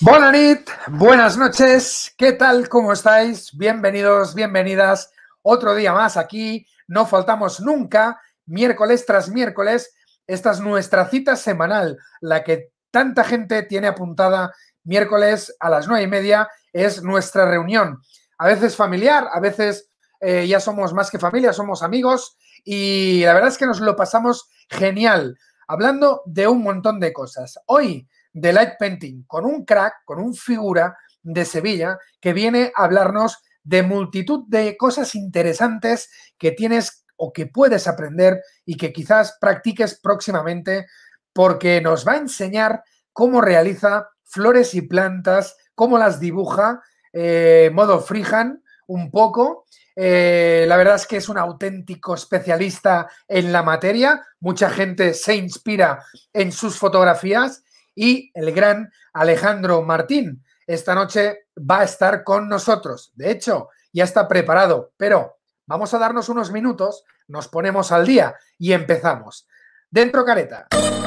Bona nit, buenas noches, ¿qué tal? ¿Cómo estáis? Bienvenidos, bienvenidas. Otro día más aquí, no faltamos nunca, miércoles tras miércoles. Esta es nuestra cita semanal, la que tanta gente tiene apuntada miércoles a las 9:30, es nuestra reunión. A veces familiar, a veces ya somos más que familia, somos amigos y la verdad es que nos lo pasamos genial, hablando de un montón de cosas. Hoy de light painting con un crack, con un figura de Sevilla que viene a hablarnos de multitud de cosas interesantes que tienes o que puedes aprender y que quizás practiques próximamente, porque nos va a enseñar cómo realiza flores y plantas, cómo las dibuja, modo freehand un poco. La verdad es que es un auténtico especialista en la materia. Mucha gente se inspira en sus fotografías. Y el gran Alejandro Martín esta noche va a estar con nosotros. De hecho, ya está preparado, pero vamos a darnos unos minutos, nos ponemos al día y empezamos. Dentro careta.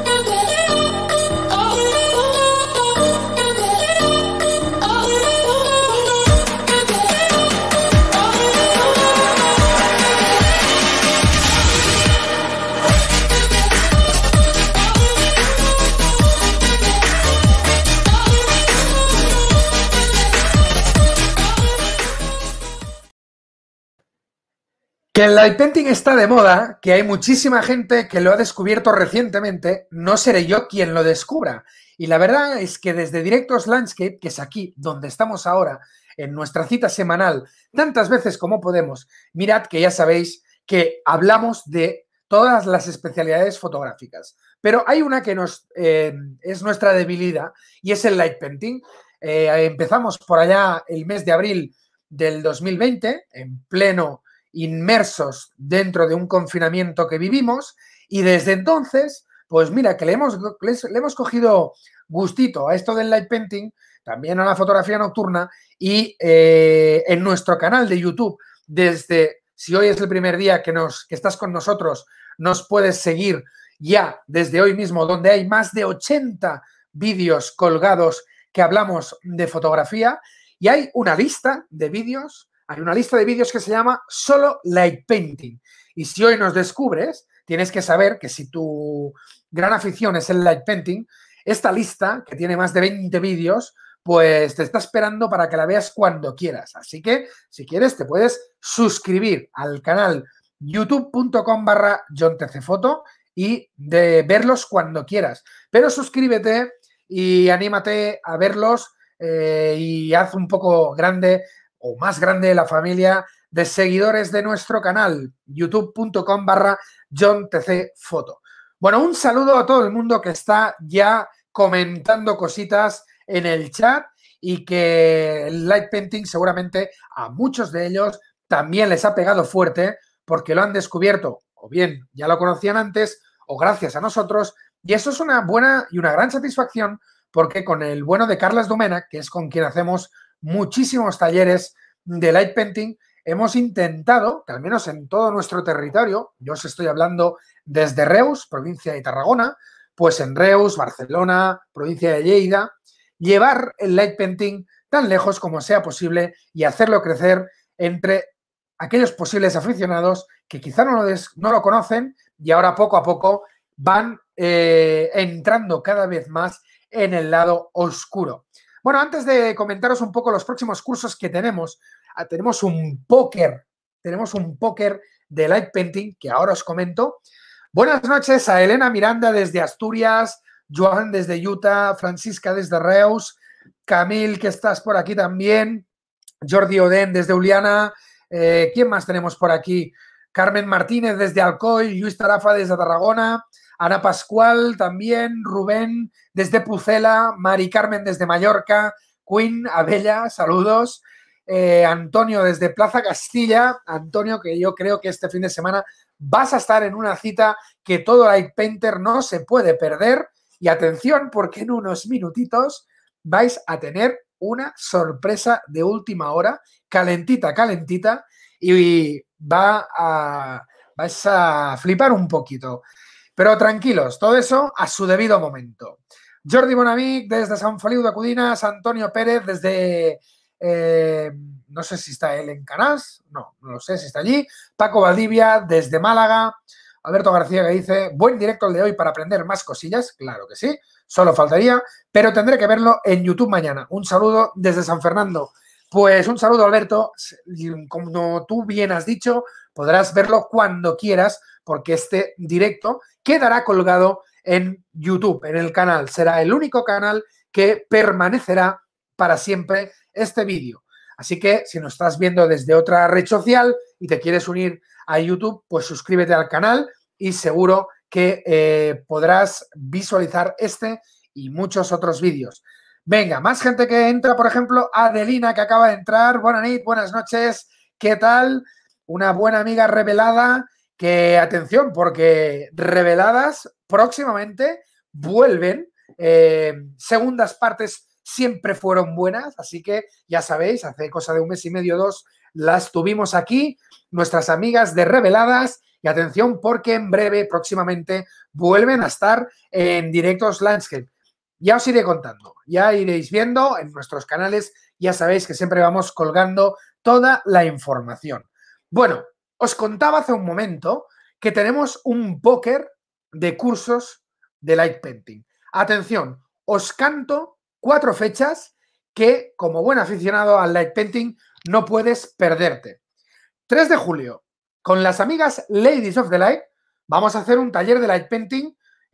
Que el light painting está de moda, que hay muchísima gente que lo ha descubierto recientemente, no seré yo quien lo descubra. Y la verdad es que desde Directos Landscape, que es aquí donde estamos ahora, en nuestra cita semanal, tantas veces como podemos, mirad que ya sabéis que hablamos de todas las especialidades fotográficas. Pero hay una que es nuestra debilidad y es el light painting. Empezamos por allá el mes de abril del 2020, en pleno inmersos dentro de un confinamiento que vivimos, y desde entonces, pues mira, que le hemos cogido gustito a esto del light painting, también a la fotografía nocturna, y en nuestro canal de YouTube, si hoy es el primer día que estás con nosotros, nos puedes seguir ya desde hoy mismo, donde hay más de 80 vídeos colgados que hablamos de fotografía, y hay una lista de vídeos. Hay una lista de vídeos que se llama Solo Light Painting. Y si hoy nos descubres, tienes que saber que si tu gran afición es el light painting, esta lista, que tiene más de 20 vídeos, pues te está esperando para que la veas cuando quieras. Así que, si quieres, te puedes suscribir al canal youtube.com/JonTCFoto y de verlos cuando quieras. Pero suscríbete y anímate a verlos y haz un poco grande o más grande la familia de seguidores de nuestro canal, youtube.com/JonTCFoto. Bueno, un saludo a todo el mundo que está ya comentando cositas en el chat y que el light painting seguramente a muchos de ellos también les ha pegado fuerte porque lo han descubierto, o bien ya lo conocían antes, o gracias a nosotros, y eso es una buena y una gran satisfacción porque con el bueno de Carles Domènech, que es con quien hacemos muchísimos talleres de light painting, hemos intentado, que al menos en todo nuestro territorio, yo os estoy hablando desde Reus, provincia de Tarragona, pues en Reus, Barcelona, provincia de Lleida, llevar el light painting tan lejos como sea posible y hacerlo crecer entre aquellos posibles aficionados que quizá no lo conocen y ahora poco a poco van entrando cada vez más en el lado oscuro. Bueno, antes de comentaros un poco los próximos cursos que tenemos un póker de light painting que ahora os comento. Buenas noches a Elena Miranda desde Asturias, Joan desde Utah, Francisca desde Reus, Camil, que estás por aquí también, Jordi Oden desde Uliana, ¿quién más tenemos por aquí? Carmen Martínez desde Alcoy, Luis Tarafa desde Tarragona, Ana Pascual también, Rubén desde Pucela, Mari Carmen desde Mallorca, Queen Abella, saludos, Antonio desde Plaza Castilla. Antonio, que yo creo que este fin de semana vas a estar en una cita que todo light painter no se puede perder. Y atención, porque en unos minutitos vais a tener una sorpresa de última hora, calentita, y vais a flipar un poquito. Pero tranquilos, todo eso a su debido momento. Jordi Bonamic desde San Feliu de Codines, Antonio Pérez desde, no sé si está él en Canals, no lo sé si está allí, Paco Valdivia desde Málaga, Alberto García que dice, buen directo el de hoy para aprender más cosillas, claro que sí, solo faltaría, pero tendré que verlo en YouTube mañana. Un saludo desde San Fernando. Pues un saludo, Alberto, como tú bien has dicho, podrás verlo cuando quieras porque este directo quedará colgado en YouTube, en el canal. Será el único canal que permanecerá para siempre este vídeo. Así que si nos estás viendo desde otra red social y te quieres unir a YouTube, pues suscríbete al canal y seguro que podrás visualizar este y muchos otros vídeos. Venga, más gente que entra, por ejemplo, Adelina, que acaba de entrar. Buenas noches, ¿qué tal? Una buena amiga revelada. Que atención, porque reveladas próximamente vuelven. Segundas partes siempre fueron buenas, así que ya sabéis, hace cosa de un mes y medio, 2, las tuvimos aquí, nuestras amigas de reveladas. Y atención, porque en breve, próximamente, vuelven a estar en directos Landscape. Ya os iré contando, ya iréis viendo en nuestros canales, ya sabéis que siempre vamos colgando toda la información. Bueno, os contaba hace un momento que tenemos un póker de cursos de light painting. Atención, os canto 4 fechas que, como buen aficionado al light painting, no puedes perderte. 3 de julio, con las amigas Ladies of the Light, vamos a hacer un taller de light painting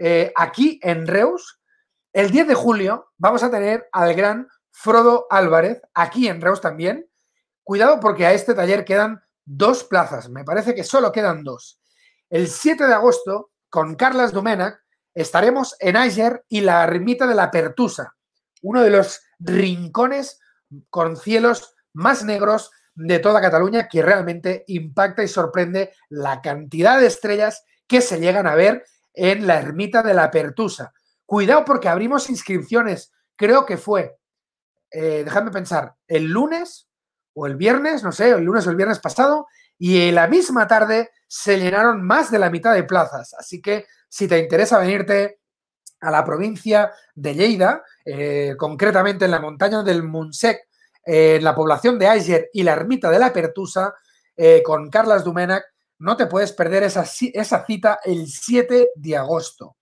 aquí en Reus. El 10 de julio vamos a tener al gran Frodo Álvarez, aquí en Reus también. Cuidado porque a este taller quedan 2 plazas, me parece que solo quedan 2. El 7 de agosto, con Carles Domènech, estaremos en Àger y la ermita de la Pertusa, uno de los rincones con cielos más negros de toda Cataluña, que realmente impacta y sorprende la cantidad de estrellas que se llegan a ver en la ermita de la Pertusa. Cuidado porque abrimos inscripciones, creo que fue, dejadme pensar, el lunes o el viernes, no sé, el lunes o el viernes pasado, y en la misma tarde se llenaron más de la mitad de plazas. Así que si te interesa venirte a la provincia de Lleida, concretamente en la montaña del Montsec, en la población de Àger y la ermita de la Pertusa, con Carles Domènech, no te puedes perder esa cita el 7 de agosto.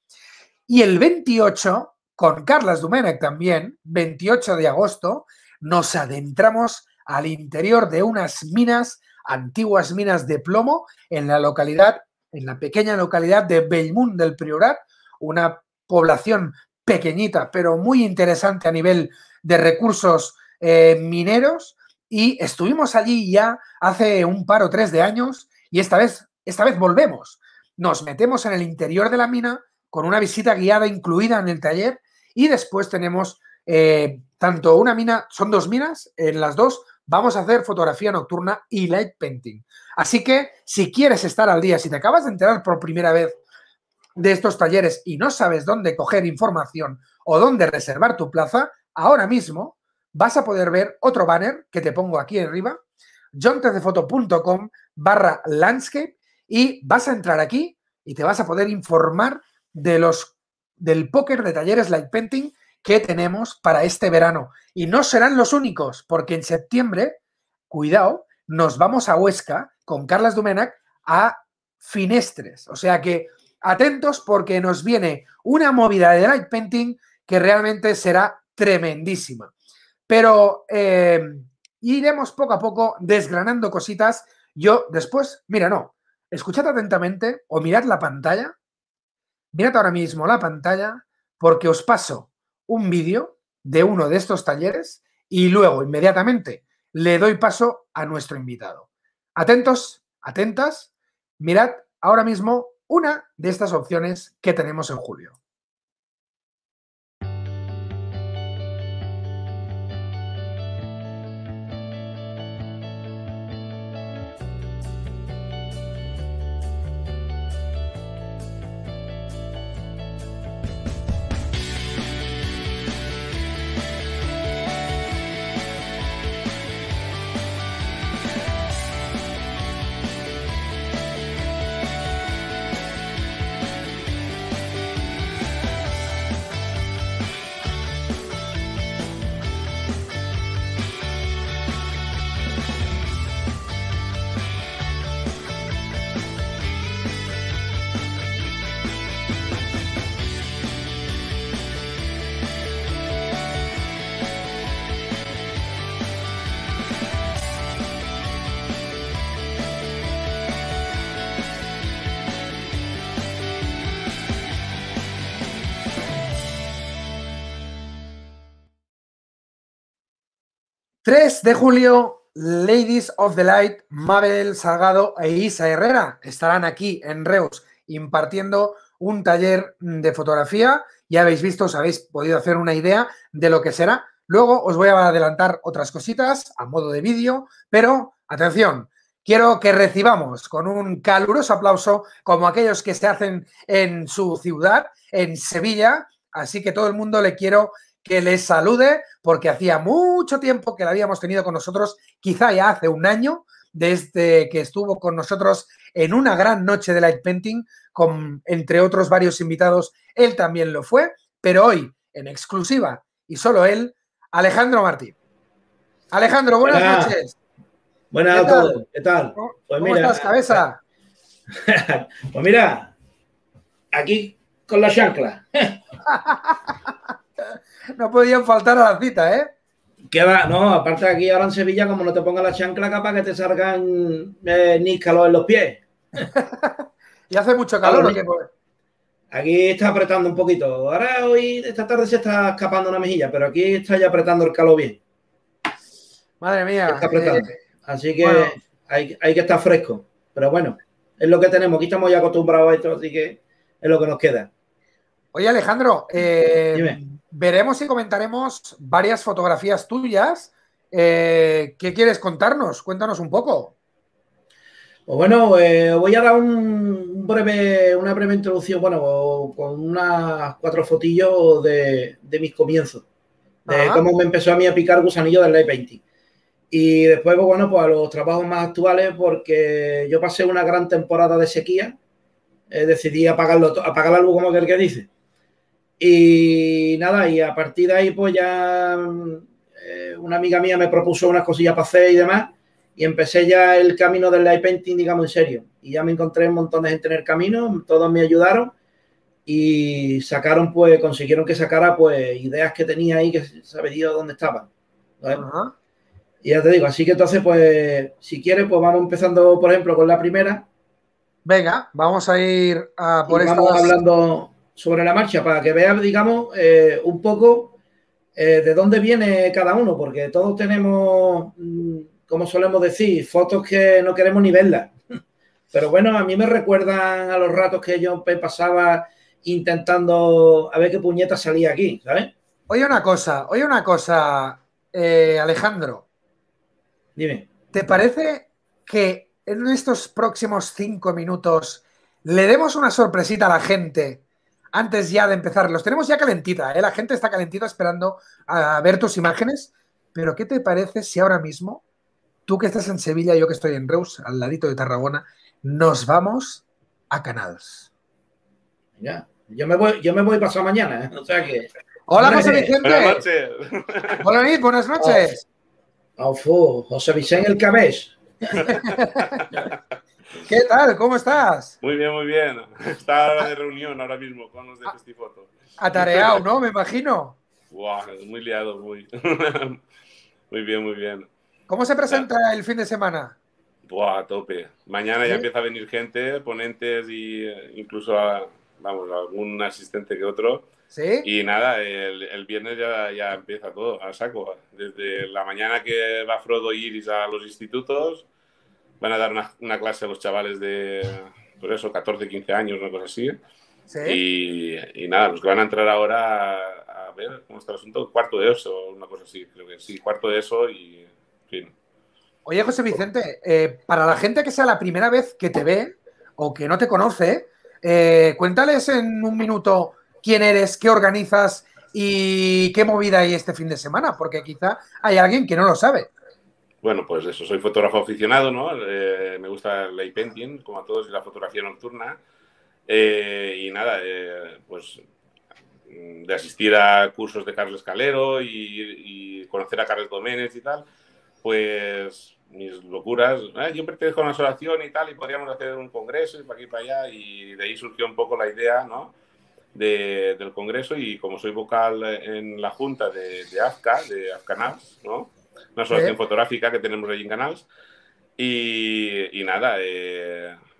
Y el 28, con Carles Domènech también, 28 de agosto, nos adentramos al interior de unas minas, antiguas minas de plomo, en la pequeña localidad de Bellmunt del Priorat, una población pequeñita, pero muy interesante a nivel de recursos mineros, y estuvimos allí ya hace un par o 3 de años, y esta vez volvemos. Nos metemos en el interior de la mina con una visita guiada incluida en el taller, y después tenemos tanto una mina, son 2 minas, en las 2 vamos a hacer fotografía nocturna y light painting. Así que si quieres estar al día, si te acabas de enterar por primera vez de estos talleres y no sabes dónde coger información o dónde reservar tu plaza, ahora mismo vas a poder ver otro banner que te pongo aquí arriba, jontezdefoto.com/landscape, y vas a entrar aquí y te vas a poder informar del póker de talleres light painting que tenemos para este verano. Y no serán los únicos, porque en septiembre, cuidado, nos vamos a Huesca con Carles Domènech a Finestres. O sea que atentos porque nos viene una movida de light painting que realmente será tremendísima. Pero iremos poco a poco desgranando cositas. Yo después, escuchad atentamente o mirad la pantalla. Mirad ahora mismo la pantalla porque os paso un vídeo de uno de estos talleres y luego inmediatamente le doy paso a nuestro invitado. Atentos, atentas, mirad ahora mismo una de estas opciones que tenemos en julio. 3 de julio, Ladies of the Light, Mabel Salgado e Isa Herrera estarán aquí en Reus impartiendo un taller de fotografía. Ya habéis visto, os habéis podido hacer una idea de lo que será. Luego os voy a adelantar otras cositas a modo de vídeo, pero atención, quiero que recibamos con un caluroso aplauso como aquellos que se hacen en su ciudad, en Sevilla. Así que todo el mundo le quiero que les salude porque hacía mucho tiempo que la habíamos tenido con nosotros, quizá ya hace un año, desde que estuvo con nosotros en una gran noche de light painting, con, entre otros varios invitados, él también lo fue, pero hoy, en exclusiva, y solo él, Alejandro Martín. Alejandro, buenas noches. Buenas a todos, ¿qué tal? Pues ¿cómo estás, cabeza? Pues mira, aquí con la chancla. No podían faltar a la cita, ¿eh? ¿Qué va? No, aparte aquí ahora en Sevilla, como no te pongas la chancla, capaz que te salgan níscalos en los pies. ¿Y hace mucho calor o qué? Aquí está apretando un poquito. Ahora hoy, esta tarde se está escapando una mejilla, pero aquí está ya apretando el calor bien. Madre mía. Está apretando. Así que bueno, hay que estar fresco. Pero bueno, es lo que tenemos. Aquí estamos ya acostumbrados a esto, así que es lo que nos queda. Oye, Alejandro, veremos y comentaremos varias fotografías tuyas. ¿Qué quieres contarnos? Cuéntanos un poco. Pues bueno, voy a dar una breve introducción, bueno, con unas 4 fotillos de mis comienzos, de cómo me empezó a mí a picar gusanillo del light painting. Y después, pues bueno, pues a los trabajos más actuales, porque yo pasé una gran temporada de sequía, decidí apagar la luz, como que dice. Y nada, y a partir de ahí, pues ya una amiga mía me propuso unas cosillas para hacer y demás, y empecé ya el camino del light painting, digamos, en serio. Y ya me encontré un montón de gente en el camino, todos me ayudaron y consiguieron que sacara pues ideas que tenía ahí que sabía dónde estaban. Y ya te digo, así que entonces, pues, si quieres, pues vamos empezando, por ejemplo, con la primera. Venga, vamos a ir a por estas. Vamos hablando sobre la marcha para que veas, digamos, un poco de dónde viene cada uno, porque todos tenemos, como solemos decir, fotos que no queremos ni verlas. Pero bueno, a mí me recuerdan a los ratos que yo pasaba intentando a ver qué puñeta salía aquí, ¿sabes? Oye una cosa, Alejandro. Dime. ¿Te parece que en estos próximos 5 minutos le demos una sorpresita a la gente antes ya de empezar? Los tenemos ya calentita, ¿eh? La gente está calentita esperando a ver tus imágenes. Pero ¿qué te parece si ahora mismo, tú que estás en Sevilla y yo que estoy en Reus, al ladito de Tarragona, nos vamos a Canals? Ya, yo me voy pasado mañana, ¿eh? O sea que... Hola, José Vicente. Buenas noches. Hola, buenas noches. José Vicente el Cabés. ¿Qué tal? ¿Cómo estás? Muy bien, muy bien. Está de reunión ahora mismo con los de Festifoto. Atareado, ¿no? Me imagino. Wow, muy liado, muy. Muy bien, muy bien. ¿Cómo se presenta el fin de semana? Buah, a tope. Mañana ya empieza a venir gente, ponentes y incluso algún asistente que otro. ¿Sí? Y nada, el viernes ya empieza todo a saco. Desde la mañana que va Frodo y Iris a los institutos, van a dar una clase a los chavales de, por eso, 14, 15 años, una cosa así. ¿Sí? Y nada, los que van a entrar ahora a ver cómo está el asunto, cuarto de eso, una cosa así, creo que sí, cuarto de eso y en fin. Oye, José Vicente, para la gente que sea la primera vez que te ve o que no te conoce, cuéntales en un minuto quién eres, qué organizas y qué movida hay este fin de semana, porque quizá hay alguien que no lo sabe. Bueno, pues eso, soy fotógrafo aficionado, ¿no? Me gusta el light painting, como a todos, y la fotografía nocturna. Y nada, pues de asistir a cursos de Carles Calero y conocer a Carles Doménech y tal, pues mis locuras, yo pertenezco a una asociación y tal, y podríamos hacer un congreso y para aquí y para allá, y de ahí surgió un poco la idea, ¿no? Del congreso, y como soy vocal en la junta de AFCA, de AFCANALS, ¿no? Una asociación fotográfica que tenemos allí en Canals, y nada,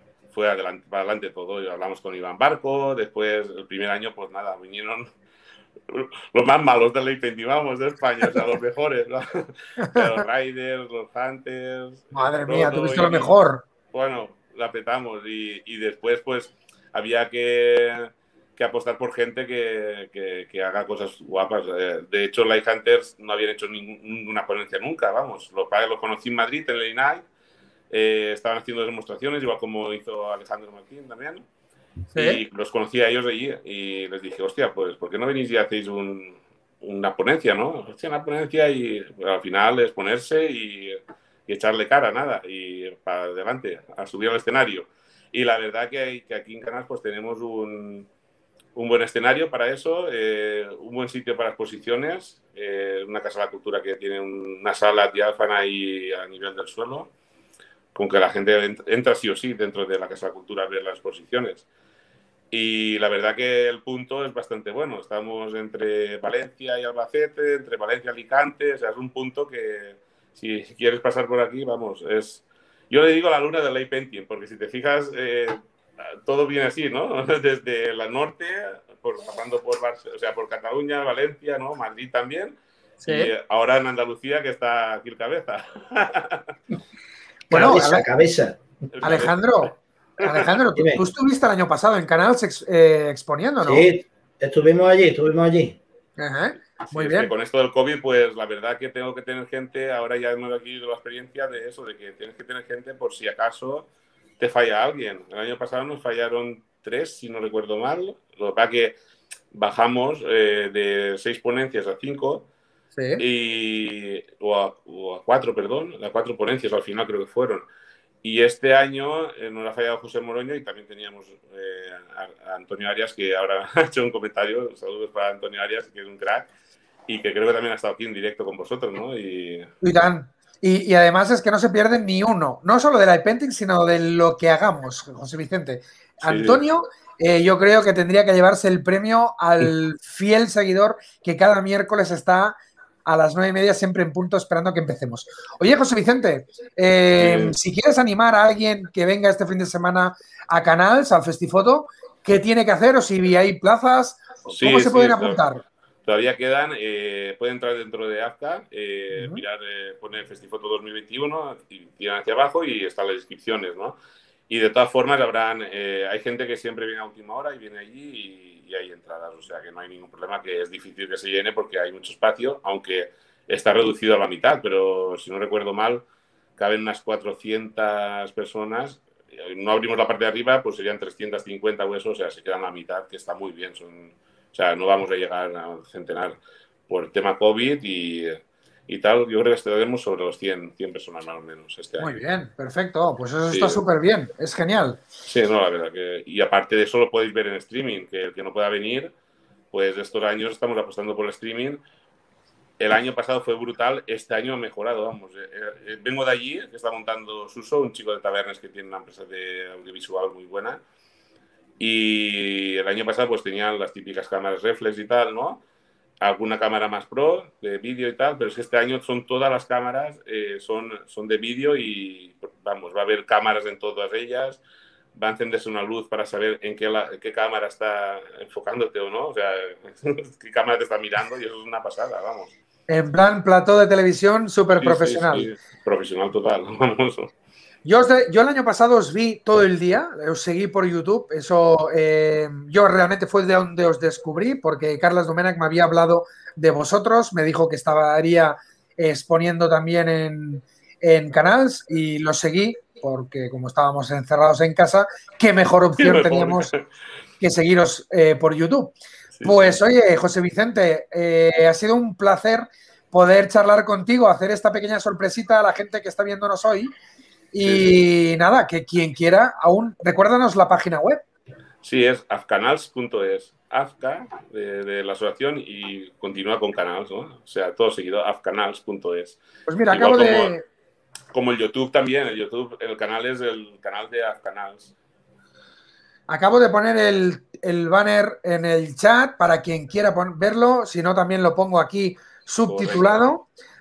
fue para adelante todo. Y hablamos con Iván Barco, después el primer año, pues nada, vinieron los más malos del Late Painting, vamos, de España, o sea, los mejores, ¿no? Los Riders, los Hunters. Madre mía, tuviste lo mejor. Bueno, la apretamos y después, pues, había que apostar por gente que haga cosas guapas. De hecho, Light Hunters no habían hecho ninguna ponencia nunca, vamos. Los padres los conocí en Madrid, en el INAI. Estaban haciendo demostraciones, igual como hizo Alejandro Martín también. ¿Sí? Y los conocí a ellos de allí y les dije, hostia, pues, ¿por qué no venís y hacéis una ponencia, no? Hostia, una ponencia y al final es ponerse y echarle cara, nada, y para adelante, a subir al escenario. Y la verdad que aquí en Canals pues tenemos un buen escenario para eso, un buen sitio para exposiciones, una Casa de la Cultura que tiene una sala diáfana ahí a nivel del suelo, con que la gente entra sí o sí dentro de la Casa de la Cultura a ver las exposiciones. Y la verdad que el punto es bastante bueno. Estamos entre Valencia y Albacete, entre Valencia y Alicante. O sea, es un punto que, si quieres pasar por aquí, vamos, es... Yo le digo la luna del Late Painting, porque si te fijas, todo viene así, ¿no? Desde la norte, pasando por Cataluña, Valencia, ¿no? Madrid también. Sí. Y ahora en Andalucía, que está aquí el cabeza. Bueno, cabeza. Alejandro, tú estuviste el año pasado en Canals exponiendo, ¿no? Sí, estuvimos allí. Ajá, muy sí, bien. Es que con esto del COVID, pues la verdad que tengo que tener gente, ahora ya hemos adquirido la experiencia de eso, de que tienes que tener gente por si acaso te falla alguien. El año pasado nos fallaron 3, si no recuerdo mal. Lo que pasa es que bajamos de 6 ponencias a 5, sí. o a 4, perdón, a 4 ponencias al final creo que fueron. Y este año nos ha fallado José Moroño y también teníamos a Antonio Arias, que ahora ha hecho un comentario. Saludos para Antonio Arias, que es un crack y que creo que también ha estado aquí en directo con vosotros, ¿no? Y además es que no se pierden ni uno, no solo de Light Painting, sino de lo que hagamos, José Vicente. Antonio, yo creo que tendría que llevarse el premio al fiel seguidor que cada miércoles está a las 9:30, siempre en punto, esperando que empecemos. Oye, José Vicente, si quieres animar a alguien que venga este fin de semana a Canals, al Festifoto, ¿qué tiene que hacer? O si hay plazas, ¿cómo se pueden apuntar? Todavía quedan, pueden entrar dentro de AFCA, mirar, poner Festifoto 2021, y tiran hacia abajo y están las inscripciones, ¿no? Y de todas formas hay gente que siempre viene a última hora y viene allí y hay entradas, o sea que no hay ningún problema, que es difícil que se llene porque hay mucho espacio, aunque está reducido a la mitad, pero si no recuerdo mal, caben unas 400 personas. No abrimos la parte de arriba, pues serían 350 o eso, o sea, se quedan la mitad, que está muy bien. O sea, no vamos a llegar a un centenar por el tema COVID y tal. Yo creo que estaremos sobre los 100 personas más o menos este año. Muy bien, perfecto. Pues eso está súper bien, es genial. Sí, no, la verdad que... Y aparte de eso lo podéis ver en streaming, que el que no pueda venir, pues estos años estamos apostando por el streaming. El año pasado fue brutal, este año ha mejorado, vamos. Vengo de allí, que está montando Suso, un chico de Tabernes que tiene una empresa de audiovisual muy buena. Y el año pasado pues tenían las típicas cámaras reflex y tal, ¿no? Alguna cámara más pro de vídeo y tal, pero es que este año son todas las cámaras, son de vídeo y vamos, va a haber cámaras en todas ellas, va a encenderse una luz para saber en qué cámara está enfocándote o no, o sea, qué cámara te está mirando y eso es una pasada, vamos. En plan plató de televisión súper profesional. Sí, profesional total, vamos. Yo el año pasado os vi todo el día, os seguí por YouTube, eso yo realmente fue de donde os descubrí, porque Carles Domènech me había hablado de vosotros, me dijo que estaría exponiendo también en Canals y lo seguí, porque como estábamos encerrados en casa, qué mejor opción teníamos que seguiros por YouTube. Pues oye, José Vicente, ha sido un placer poder charlar contigo, hacer esta pequeña sorpresita a la gente que está viéndonos hoy. Y nada, que quien quiera, aún, recuérdanos la página web. Sí, es afcanals.es. Afca de la asociación y continúa con Canals, ¿no? O sea, todo seguido, afcanals.es. Pues mira, acabo de... Como el YouTube también, el canal es el canal de Afcanals. Acabo de poner el banner en el chat para quien quiera verlo, si no también lo pongo aquí subtitulado. Correcto.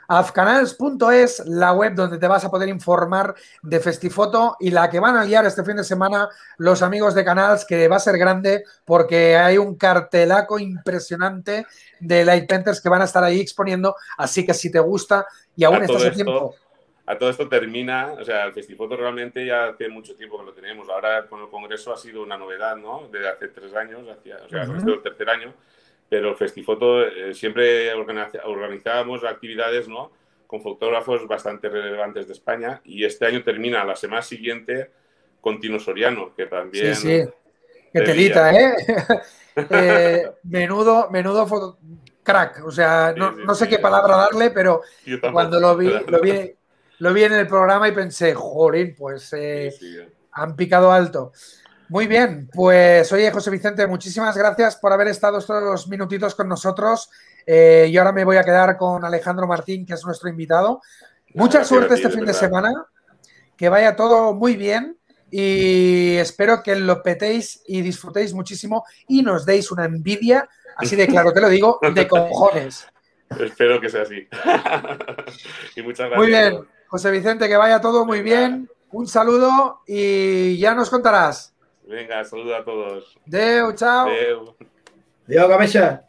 Afcanals.es, la web donde te vas a poder informar de Festifoto y la que van a liar este fin de semana los amigos de Canals, que va a ser grande porque hay un cartelaco impresionante de Light Painters que van a estar ahí exponiendo, así que si te gusta y aún estás a tiempo... A todo esto termina, o sea, el Festifoto realmente ya hace mucho tiempo que lo tenemos. Ahora con el Congreso ha sido una novedad, ¿no? Desde hace 3 años, o sea, con este es el tercer año. Pero el Festifoto siempre organizábamos actividades, ¿no? Con fotógrafos bastante relevantes de España, y este año termina la semana siguiente con Tino Soriano, que también... Sí, que telita, ¿eh? Menudo crack, o sea, no sé qué palabra darle, pero cuando lo vi en el programa y pensé, jolín, pues han picado alto. Muy bien, pues oye, José Vicente, muchísimas gracias por haber estado estos minutitos con nosotros. Y ahora me voy a quedar con Alejandro Martín, que es nuestro invitado. Mucha suerte este fin de semana, que vaya todo muy bien y espero que lo petéis y disfrutéis muchísimo y nos deis una envidia, así de claro te lo digo, de cojones. Espero que sea así. Y muchas gracias. Muy bien, José Vicente, que vaya todo muy bien. Un saludo y ya nos contarás. Venga, saludo a todos. Deu, chao. Deu. Adiós, cabeza.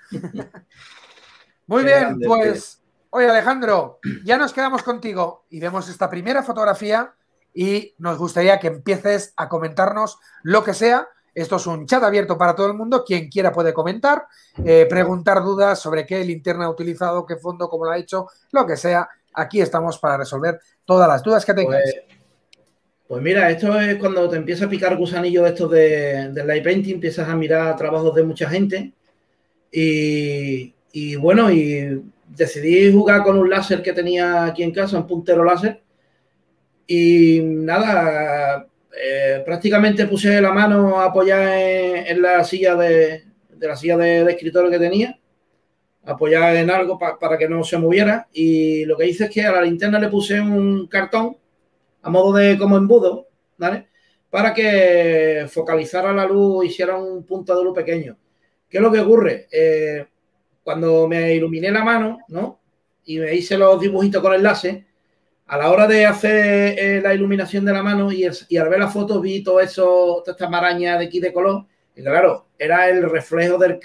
Muy bien, pues, oye, Alejandro, ya nos quedamos contigo y vemos esta primera fotografía y nos gustaría que empieces a comentarnos lo que sea. Esto es un chat abierto para todo el mundo. Quien quiera puede comentar, preguntar dudas sobre qué linterna ha utilizado, qué fondo, cómo lo ha hecho, lo que sea. Aquí estamos para resolver todas las dudas que tengáis. Pues mira, esto es cuando te empieza a picar gusanillo de estos del light painting, empiezas a mirar trabajos de mucha gente y bueno, y decidí jugar con un láser que tenía aquí en casa, un puntero láser, y nada, prácticamente puse la mano apoyada en la silla de escritorio que tenía, apoyada en algo para que no se moviera, y lo que hice es que a la linterna le puse un cartón a modo de como embudo, ¿vale? Para que focalizara la luz, hiciera un punto de luz pequeño. ¿Qué es lo que ocurre? Cuando me iluminé la mano, ¿no? Y me hice los dibujitos con el láser, a la hora de hacer la iluminación de la mano y al ver la foto vi toda esta maraña de aquí de color, y claro, era el reflejo del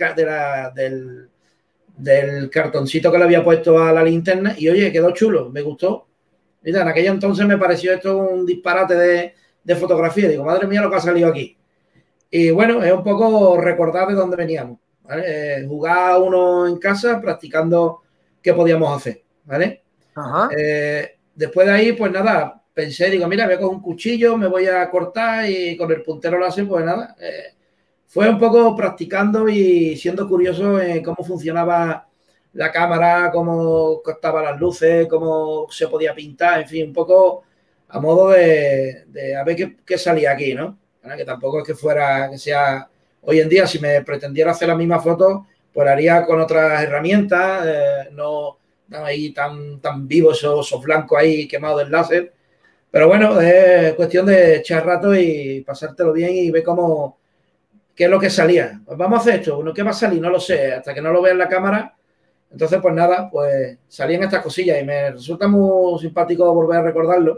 cartoncito que le había puesto a la linterna y oye, quedó chulo, me gustó. Mira, en aquella entonces me pareció esto un disparate de fotografía. Digo, madre mía, lo que ha salido aquí. Y bueno, es un poco recordar de dónde veníamos, ¿vale? Jugar uno en casa practicando qué podíamos hacer, ¿vale? Ajá. Después de ahí, pues nada, pensé, digo, mira, voy a coger un cuchillo, me voy a cortar y con el puntero láser, pues nada. Fue un poco practicando y siendo curioso en cómo funcionaba la cámara, cómo cortaba las luces, cómo se podía pintar, en fin, un poco a modo de a ver qué salía aquí, ¿no? Que tampoco es que fuera, que sea... Hoy en día, si me pretendiera hacer la misma foto, pues la haría con otras herramientas, no ahí tan vivos esos blancos ahí quemados del láser. Pero bueno, es cuestión de echar rato y pasártelo bien y ver qué es lo que salía. Pues vamos a hacer esto. Bueno, ¿qué va a salir? No lo sé. Hasta que no lo vea en la cámara. Entonces, pues nada, pues salían estas cosillas y me resulta muy simpático volver a recordarlo.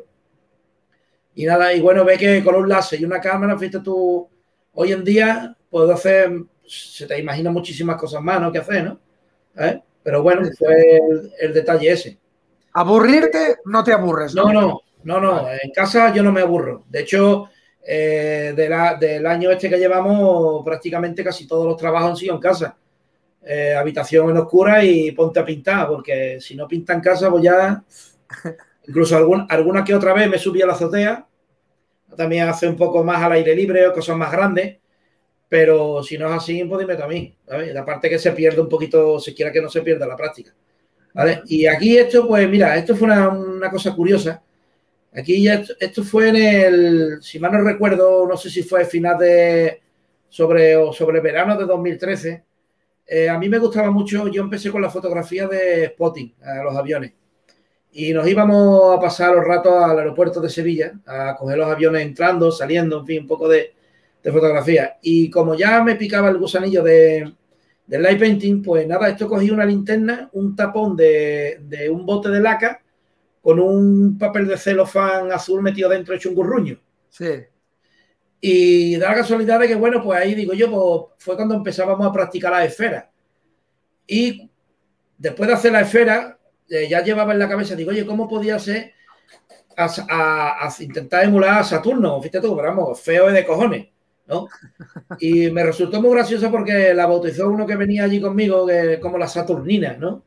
Y nada, y bueno, ve que con un láser y una cámara, fíjate tú, hoy en día puedo hacer, se te imagina muchísimas cosas más, ¿no? Que hacer, ¿no? Pero bueno, fue el detalle ese. ¿Aburrirte? No te aburres, ¿no? No. En casa yo no me aburro. De hecho, del año este que llevamos, prácticamente casi todos los trabajos han sido en casa. Habitación en oscura y ponte a pintar, porque si no pinta en casa, pues ya... Incluso alguna que otra vez me subí a la azotea, también hace un poco más al aire libre o cosas más grandes, pero si no es así, pues dime también, ¿vale? Aparte que se pierde un poquito, se quiera que no se pierda la práctica, ¿vale? Y aquí esto, pues mira, esto fue una cosa curiosa. Aquí ya esto fue si mal no recuerdo, no sé si fue final sobre verano de 2013. A mí me gustaba mucho, yo empecé con la fotografía de spotting a los aviones. Y nos íbamos a pasar los ratos al aeropuerto de Sevilla, a coger los aviones entrando, saliendo, en fin, un poco de fotografía. Y como ya me picaba el gusanillo de del light painting, pues nada, esto cogí una linterna, un tapón de un bote de laca con un papel de celofán azul metido dentro hecho un gurruño. Sí. Y da la casualidad de que, bueno, pues ahí digo yo, pues fue cuando empezábamos a practicar las esferas. Y después de hacer la esfera, ya llevaba en la cabeza, digo, oye, ¿cómo podía ser a intentar emular a Saturno? Fíjate tú, pero vamos, feo de cojones, ¿no? Y me resultó muy gracioso porque la bautizó uno que venía allí conmigo, que como la Saturnina, ¿no?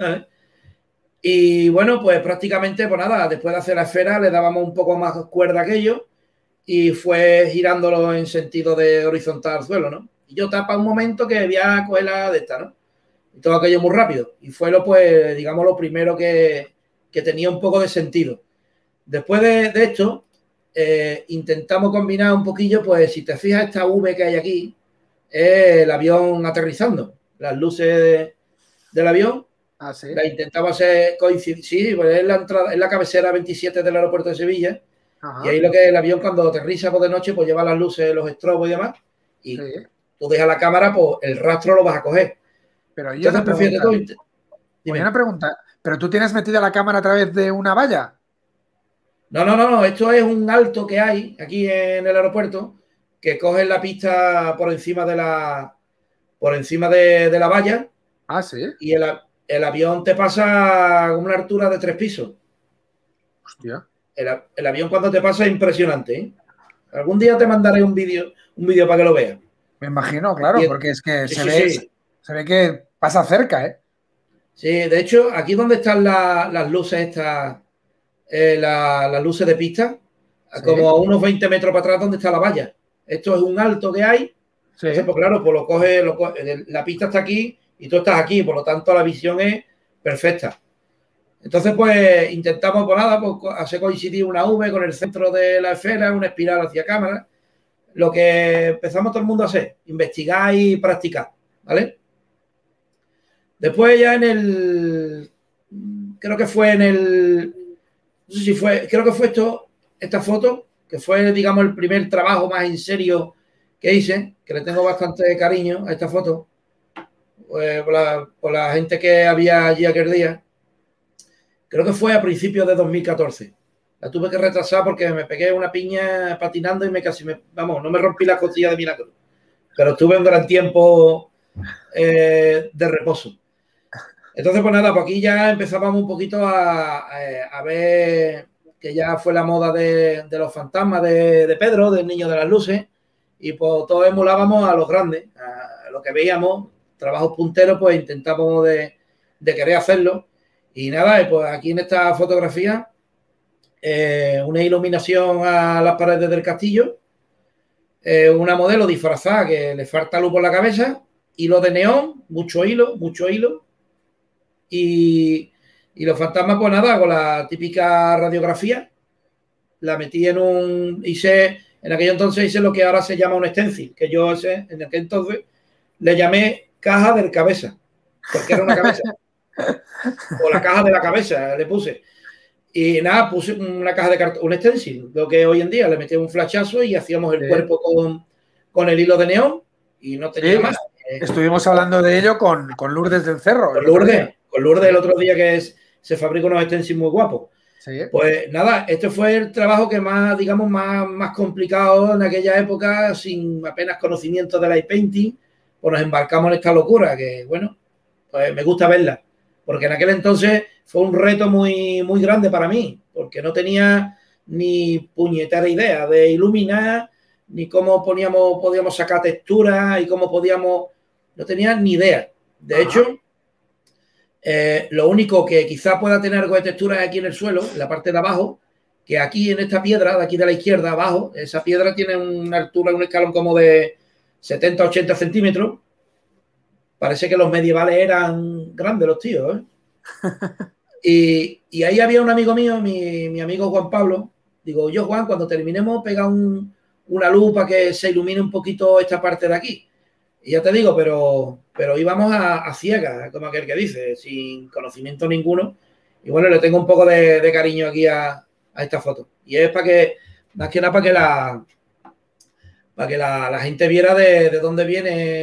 Y bueno, pues prácticamente, pues nada, después de hacer la esfera le dábamos un poco más cuerda a aquello y fue girándolo en sentido de horizontal al suelo, ¿no? Y yo tapa un momento que voy a coger la de esta, ¿no? Y todo aquello muy rápido. Y fue pues, digamos, lo primero que tenía un poco de sentido. Después de esto, intentamos combinar un poquillo, pues si te fijas esta V que hay aquí, es el avión aterrizando. Las luces del avión. Ah, sí. La intentaba hacer coincidir. Sí, pues es la entrada, es la cabecera 27 del aeropuerto de Sevilla. Ajá. Y ahí lo que es el avión cuando aterriza por de noche, pues lleva las luces, los estrobos y demás. Y sí, tú dejas la cámara, pues el rastro lo vas a coger. Pero yo entonces prefieres tú. Dime una pregunta. ¿Pero tú tienes metida la cámara a través de una valla? No. Esto es un alto que hay aquí en el aeropuerto que coges la pista por encima de la valla. Ah, sí. Y el avión te pasa a una altura de 3 pisos. Hostia. El avión cuando te pasa es impresionante, ¿eh? Algún día te mandaré un vídeo para que lo veas. Me imagino, claro, porque es que se ve que pasa cerca, ¿eh? Sí, de hecho, aquí donde están las luces estas, las luces de pista, sí, como a unos 20 metros para atrás donde está la valla. Esto es un alto que hay. Sí. Entonces, pues claro, pues lo coge, la pista está aquí y tú estás aquí, por lo tanto la visión es perfecta. Entonces, pues intentamos, por nada, pues hacer coincidir una V con el centro de la esfera, una espiral hacia cámara. Lo que empezamos todo el mundo a hacer, investigar y practicar, ¿vale? Después ya creo que fue esta foto, que fue, digamos, el primer trabajo más en serio que hice, que le tengo bastante cariño a esta foto, pues, por la gente que había allí aquel día. Creo que fue a principios de 2014. La tuve que retrasar porque me pegué una piña patinando y no me rompí la costilla de milagro. Pero estuve un gran tiempo de reposo. Entonces, pues nada, pues aquí ya empezábamos un poquito a ver que ya fue la moda de los fantasmas de Pedro, del Niño de las Luces, y pues todos emulábamos a los grandes, a lo que veíamos, trabajos punteros, pues intentábamos de querer hacerlo. Y nada, pues aquí en esta fotografía, una iluminación a las paredes del castillo, una modelo disfrazada que le falta luz por la cabeza, hilo de neón, mucho hilo, y los fantasmas, pues nada, con la típica radiografía, la metí en aquel entonces hice lo que ahora se llama un stencil, que yo en aquel entonces le llamé caja del cabeza, porque era una cabeza. O la caja de la cabeza le puse. Y nada, puse una caja de cartón, un stencil, lo que hoy en día le metí un flashazo y hacíamos el cuerpo con el hilo de neón y no tenía más. Estuvimos hablando de ello con Lourdes del Cerro. Con Lourdes el otro día que se fabricó unos stencils muy guapos. Sí. Pues nada, este fue el trabajo que más, digamos, más complicado en aquella época, sin apenas conocimiento de light painting, pues nos embarcamos en esta locura que, bueno, pues me gusta verla. Porque en aquel entonces fue un reto muy, muy grande para mí, porque no tenía ni puñetera idea de iluminar, ni cómo podíamos sacar texturas y cómo no tenía ni idea. De hecho, lo único que quizá pueda tener algo de textura es aquí en el suelo, en la parte de abajo, que aquí en esta piedra, de aquí de la izquierda abajo, esa piedra tiene una altura, un escalón como de 70, 80 centímetros. Parece que los medievales eran grandes los tíos, ¿eh? Y ahí había un amigo mío, mi amigo Juan Pablo. Digo, yo, Juan, cuando terminemos, pega una luz para que se ilumine un poquito esta parte de aquí. Y ya te digo, pero íbamos a ciegas, como aquel que dice, sin conocimiento ninguno. Y bueno, le tengo un poco de cariño aquí a esta foto. Y es para que, más que nada, para que la gente viera de dónde viene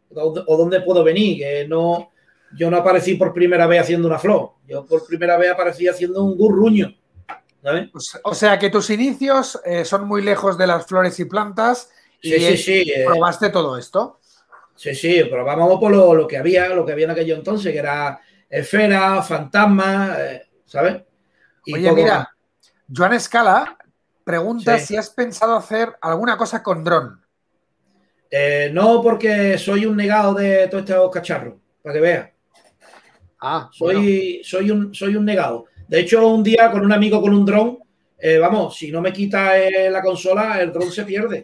o dónde puedo venir, que no, yo no aparecí por primera vez haciendo una flor, yo por primera vez aparecí haciendo un gurruño, ¿sabes? O sea que tus inicios son muy lejos de las flores y plantas Sí. probaste todo esto. Sí, pero vamos por lo que había en aquello entonces, que era esfera, fantasma, ¿sabes? Y oye, poco mira, más. Joan Escala pregunta Sí. si has pensado hacer alguna cosa con dron. No, porque soy un negado de todos estos cacharros, para que veas. Bueno. Soy un negado. De hecho, un día con un amigo con un dron, vamos, si no me quita la consola, el dron se pierde.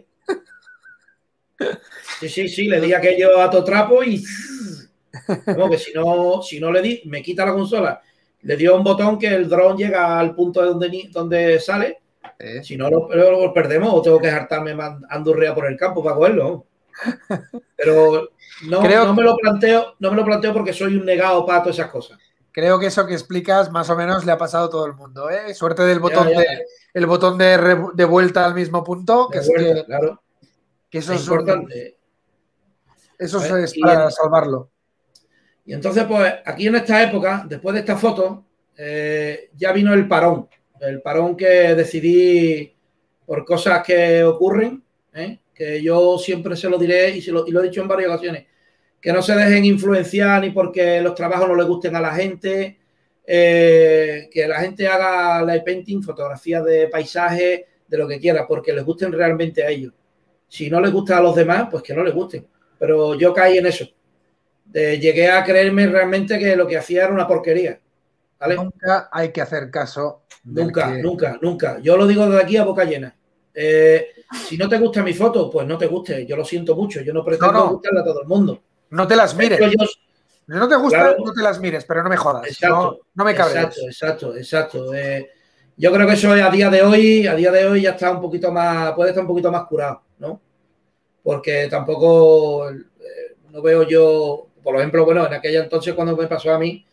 Sí, le di aquello a todo trapo y como que si no le di, me quita la consola. Le dio un botón que el dron llega al punto de donde sale. Si no lo perdemos o tengo que hartarme andurrea por el campo para cogerlo. Pero no me lo planteo porque soy un negado para todas esas cosas. Creo que eso que explicas más o menos le ha pasado a todo el mundo, ¿eh? Suerte del botón Ya. el botón de vuelta al mismo punto, que vuelta, claro. Que eso es importante. Eso es para salvarlo. Y entonces, pues aquí en esta época, después de esta foto, ya vino el parón. El parón que decidí por cosas que ocurren, que yo siempre se lo diré y lo he dicho en varias ocasiones, que no se dejen influenciar ni porque los trabajos no le gusten a la gente, que la gente haga light painting, fotografías de paisajes, de lo que quiera, porque les gusten realmente a ellos. Si no les gusta a los demás, pues que no les gusten. Pero yo caí en eso. Llegué a creerme realmente que lo que hacía era una porquería. ¿Vale? Nunca hay que hacer caso. Nunca. Yo lo digo desde aquí a boca llena. Si no te gusta mi foto, pues no te guste. Yo lo siento mucho. Yo no pretendo gustarle a todo el mundo. No te las mires. Si no te gusta, claro, no te las mires, pero no me jodas. Exacto. No me cabrees. Exacto. Yo creo que eso a día de hoy ya está un poquito más, puede estar un poquito más curado, ¿no? Porque tampoco no veo yo, por ejemplo, bueno, en aquella entonces cuando me pasó a mí,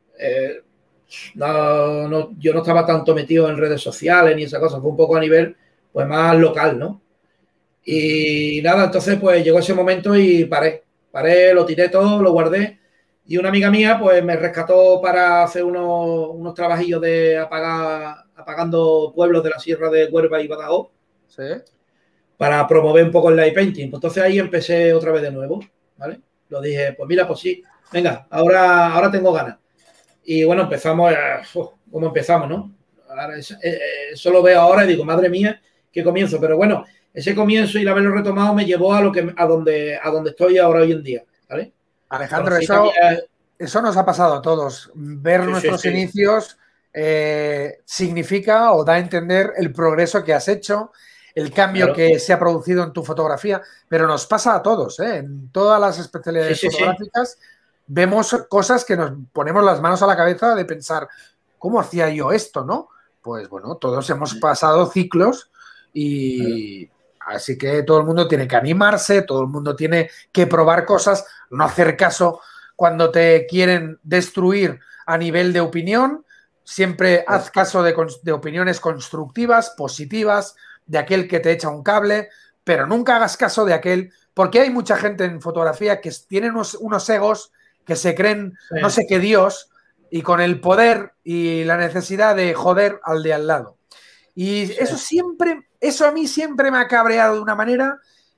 yo no estaba tanto metido en redes sociales ni esa cosa, fue un poco a nivel pues más local, ¿no? Y nada, entonces pues llegó ese momento y paré, lo tiré todo, lo guardé y una amiga mía pues me rescató para hacer unos trabajillos de apagando pueblos de la Sierra de Huelva y Badajoz. Sí. Para promover un poco el light painting. Entonces ahí empecé otra vez de nuevo, ¿vale? Lo dije, pues mira, pues sí, venga, ahora tengo ganas. Y bueno, empezamos, ¿cómo empezamos, no? Ahora, eso lo veo ahora y digo, madre mía, qué comienzo. Pero bueno, ese comienzo y el haberlo retomado me llevó a donde estoy ahora hoy en día, ¿vale? Alejandro, eso nos ha pasado a todos. Ver nuestros inicios significa o da a entender el progreso que has hecho, el cambio que se ha producido en tu fotografía, pero nos pasa a todos, ¿eh? En todas las especialidades fotográficas vemos cosas que nos ponemos las manos a la cabeza de pensar, ¿cómo hacía yo esto, no? Pues bueno, todos hemos pasado ciclos y así que todo el mundo tiene que animarse, todo el mundo tiene que probar cosas, no hacer caso cuando te quieren destruir a nivel de opinión, siempre haz caso de opiniones constructivas, positivas, de aquel que te echa un cable, pero nunca hagas caso de aquel, porque hay mucha gente en fotografía que tiene unos egos que se creen no sé qué Dios y con el poder y la necesidad de joder al de al lado. Y eso a mí siempre me ha cabreado de una manera,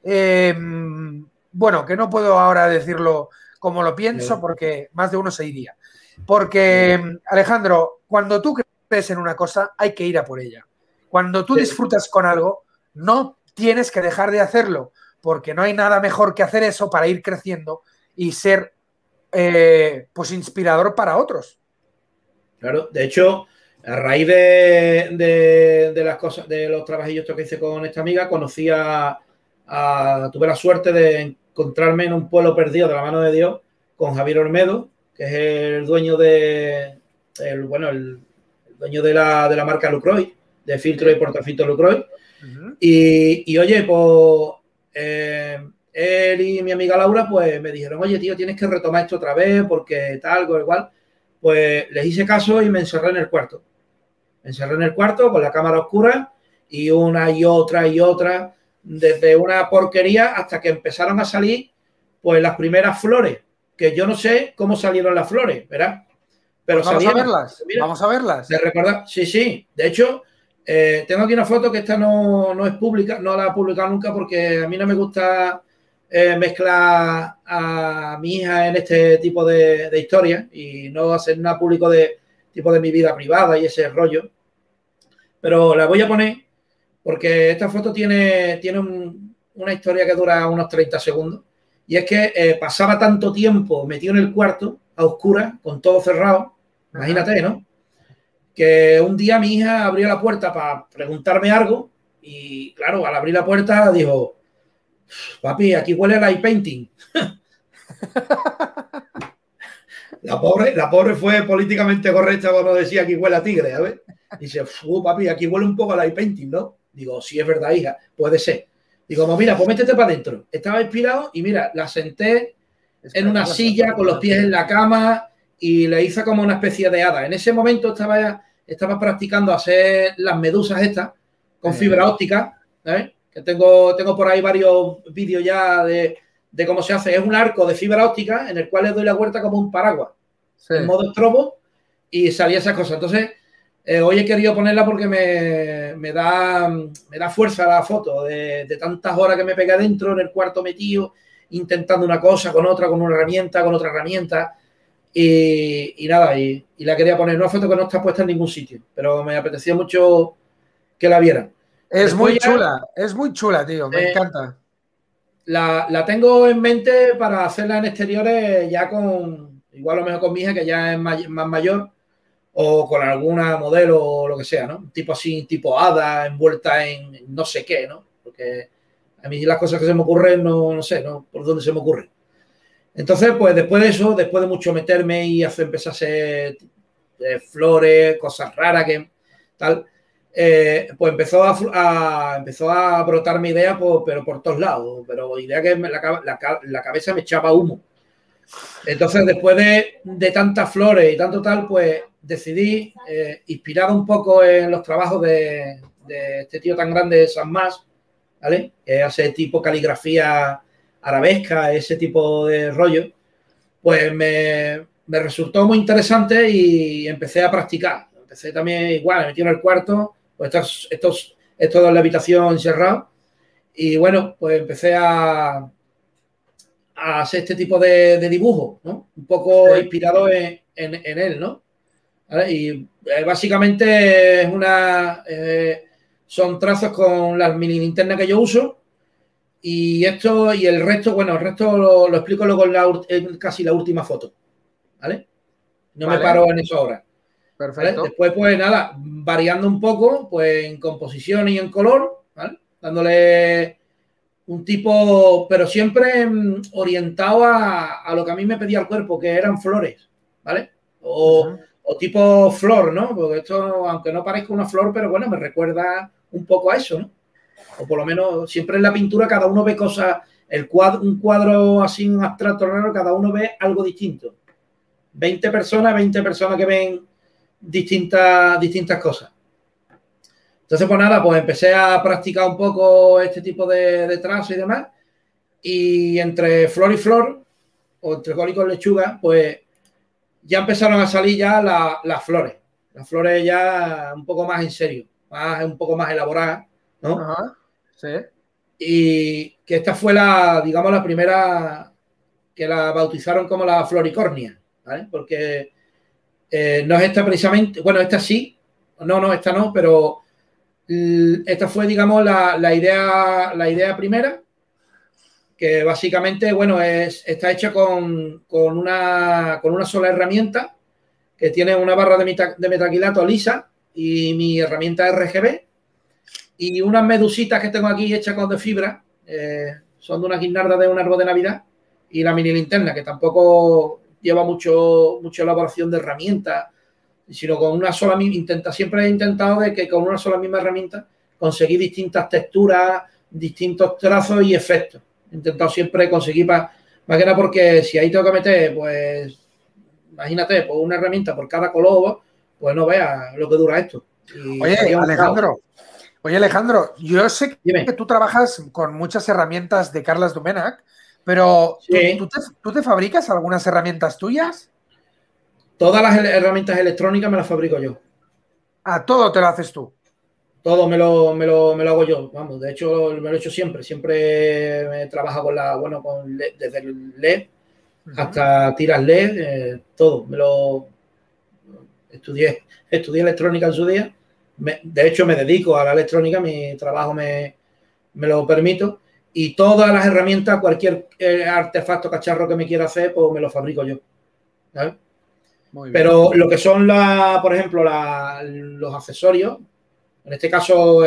bueno, que no puedo ahora decirlo como lo pienso porque más de uno se iría. Porque, Alejandro, cuando tú crees en una cosa, hay que ir a por ella. Cuando tú disfrutas con algo, no tienes que dejar de hacerlo, porque no hay nada mejor que hacer eso para ir creciendo y ser pues inspirador para otros. Claro, de hecho, a raíz de las cosas, de los trabajillos que hice con esta amiga, tuve la suerte de encontrarme en un pueblo perdido de la mano de Dios con Javier Olmedo, que es el dueño el dueño de la marca Lucroy, de filtro y portafiltro Lucroy. Y oye, pues él y mi amiga Laura pues me dijeron, oye, tío, tienes que retomar esto otra vez porque tal, igual. Pues les hice caso y me encerré en el cuarto. Me encerré en el cuarto con la cámara oscura y una y otra, desde una porquería hasta que empezaron a salir pues las primeras flores, que yo no sé cómo salieron las flores, ¿verdad? Pero pues vamos salieron, a verlas, mira, vamos a verlas. ¿te recuerdas? Sí, sí. De hecho, tengo aquí una foto que esta no es pública, no la he publicado nunca porque a mí no me gusta mezclar a mi hija en este tipo de historias y no hacer nada público de tipo de mi vida privada y ese rollo. Pero la voy a poner porque esta foto tiene una historia que dura unos 30 segundos. Y es que pasaba tanto tiempo metido en el cuarto, a oscuras, con todo cerrado, imagínate, ¿no? Que un día mi hija abrió la puerta para preguntarme algo y, claro, al abrir la puerta dijo, papi, aquí huele a light painting. La pobre fue políticamente correcta cuando decía aquí huele a tigre, ¿sabes? Dice, papi, aquí huele un poco a light painting, ¿no? Digo, sí, es verdad, hija, puede ser. Digo, mira, pues métete para adentro. Estaba inspirado y mira, la senté en una silla con los pies en la cama y le hice como una especie de hada. En ese momento estaba practicando hacer las medusas estas con fibra óptica, ¿sabes? Que tengo por ahí varios vídeos ya de cómo se hace. Es un arco de fibra óptica en el cual le doy la vuelta como un paraguas, en modo estrobo, y salía esas cosas. Entonces, hoy he querido ponerla porque me da fuerza la foto de tantas horas que me pegué adentro en el cuarto metido, intentando una cosa con otra, con una herramienta, con otra herramienta. Y nada, y la quería poner. Una foto que no está puesta en ningún sitio, pero me apetecía mucho que la vieran. Es muy chula, tío, me encanta. La tengo en mente para hacerla en exteriores ya igual a lo mejor con mi hija, que ya es más mayor, o con alguna modelo o lo que sea, ¿no? Tipo así, tipo hada, envuelta en no sé qué, ¿no? Porque a mí las cosas que se me ocurren no sé, ¿no? Por dónde se me ocurre. Entonces, pues después de eso, después de mucho meterme y empezar a hacer flores, cosas raras, que tal, pues empezó a brotarme ideas, pero por todos lados, pero idea que la cabeza me echaba humo. Entonces, después de tantas flores y tanto tal, pues decidí, inspirado un poco en los trabajos de este tío tan grande, San Mas, ¿vale? Que hace tipo caligrafía arabesca, ese tipo de rollo, pues me resultó muy interesante y empecé a practicar. Empecé también igual, me metí en el cuarto, pues estos de la habitación encerrado, y bueno, pues empecé a hacer este tipo de dibujo, ¿no? Un poco inspirado en él, ¿no? ¿Vale? Y básicamente es son trazos con las mini linternas que yo uso, y el resto, bueno, el resto lo explico luego en casi la última foto, ¿vale? No me paro en eso ahora. Perfecto. ¿Vale? Después, pues nada, variando un poco, pues en composición y en color, ¿vale? Dándole un tipo, pero siempre orientado a lo que a mí me pedía el cuerpo, que eran flores, ¿vale? O tipo flor, ¿no? Porque esto, aunque no parezca una flor, pero bueno, me recuerda un poco a eso, ¿no? O por lo menos siempre en la pintura cada uno ve cosas, un cuadro así, un abstracto raro, cada uno ve algo distinto. 20 personas que ven distintas cosas. Entonces, pues nada, pues empecé a practicar un poco este tipo de trazo y demás. Y entre flor y flor, o entre col y con lechuga, pues ya empezaron a salir ya las flores. Las flores ya un poco más en serio, un poco más elaboradas, ¿no? Ajá, sí. Y que esta fue digamos, la primera que la bautizaron como la floricornia, ¿vale? Porque no es esta precisamente, bueno, esta sí, esta no, pero esta fue, digamos, la idea primera, que básicamente, bueno, está hecha con una sola herramienta, que tiene una barra de metacrilato lisa y mi herramienta RGB, y unas medusitas que tengo aquí hechas con de fibra, son de una guirnalda de un árbol de Navidad, y la mini linterna, que tampoco lleva mucha elaboración de herramientas, sino con una sola siempre he intentado de que con una sola misma herramienta conseguir distintas texturas, distintos trazos y efectos. He intentado siempre conseguir más que nada, porque si ahí tengo que meter, pues imagínate, pues una herramienta por cada color, pues no veas lo que dura esto. Oye, Alejandro, yo sé que tú trabajas con muchas herramientas de Carles Domènech, Pero, Sí. ¿tú te fabricas algunas herramientas tuyas? Todas las herramientas electrónicas me las fabrico yo. Ah, todo te lo haces tú. Todo me lo hago yo. Vamos, de hecho, me lo he hecho siempre. Siempre me trabajo con LED, desde el LED hasta tiras LED, todo. Estudié electrónica en su día. De hecho, me dedico a la electrónica, mi trabajo me lo permito. Y todas las herramientas, cualquier artefacto, cacharro que me quiera hacer, pues me lo fabrico yo. ¿Sabes? Muy bien. Pero lo que son, por ejemplo, los accesorios, en este caso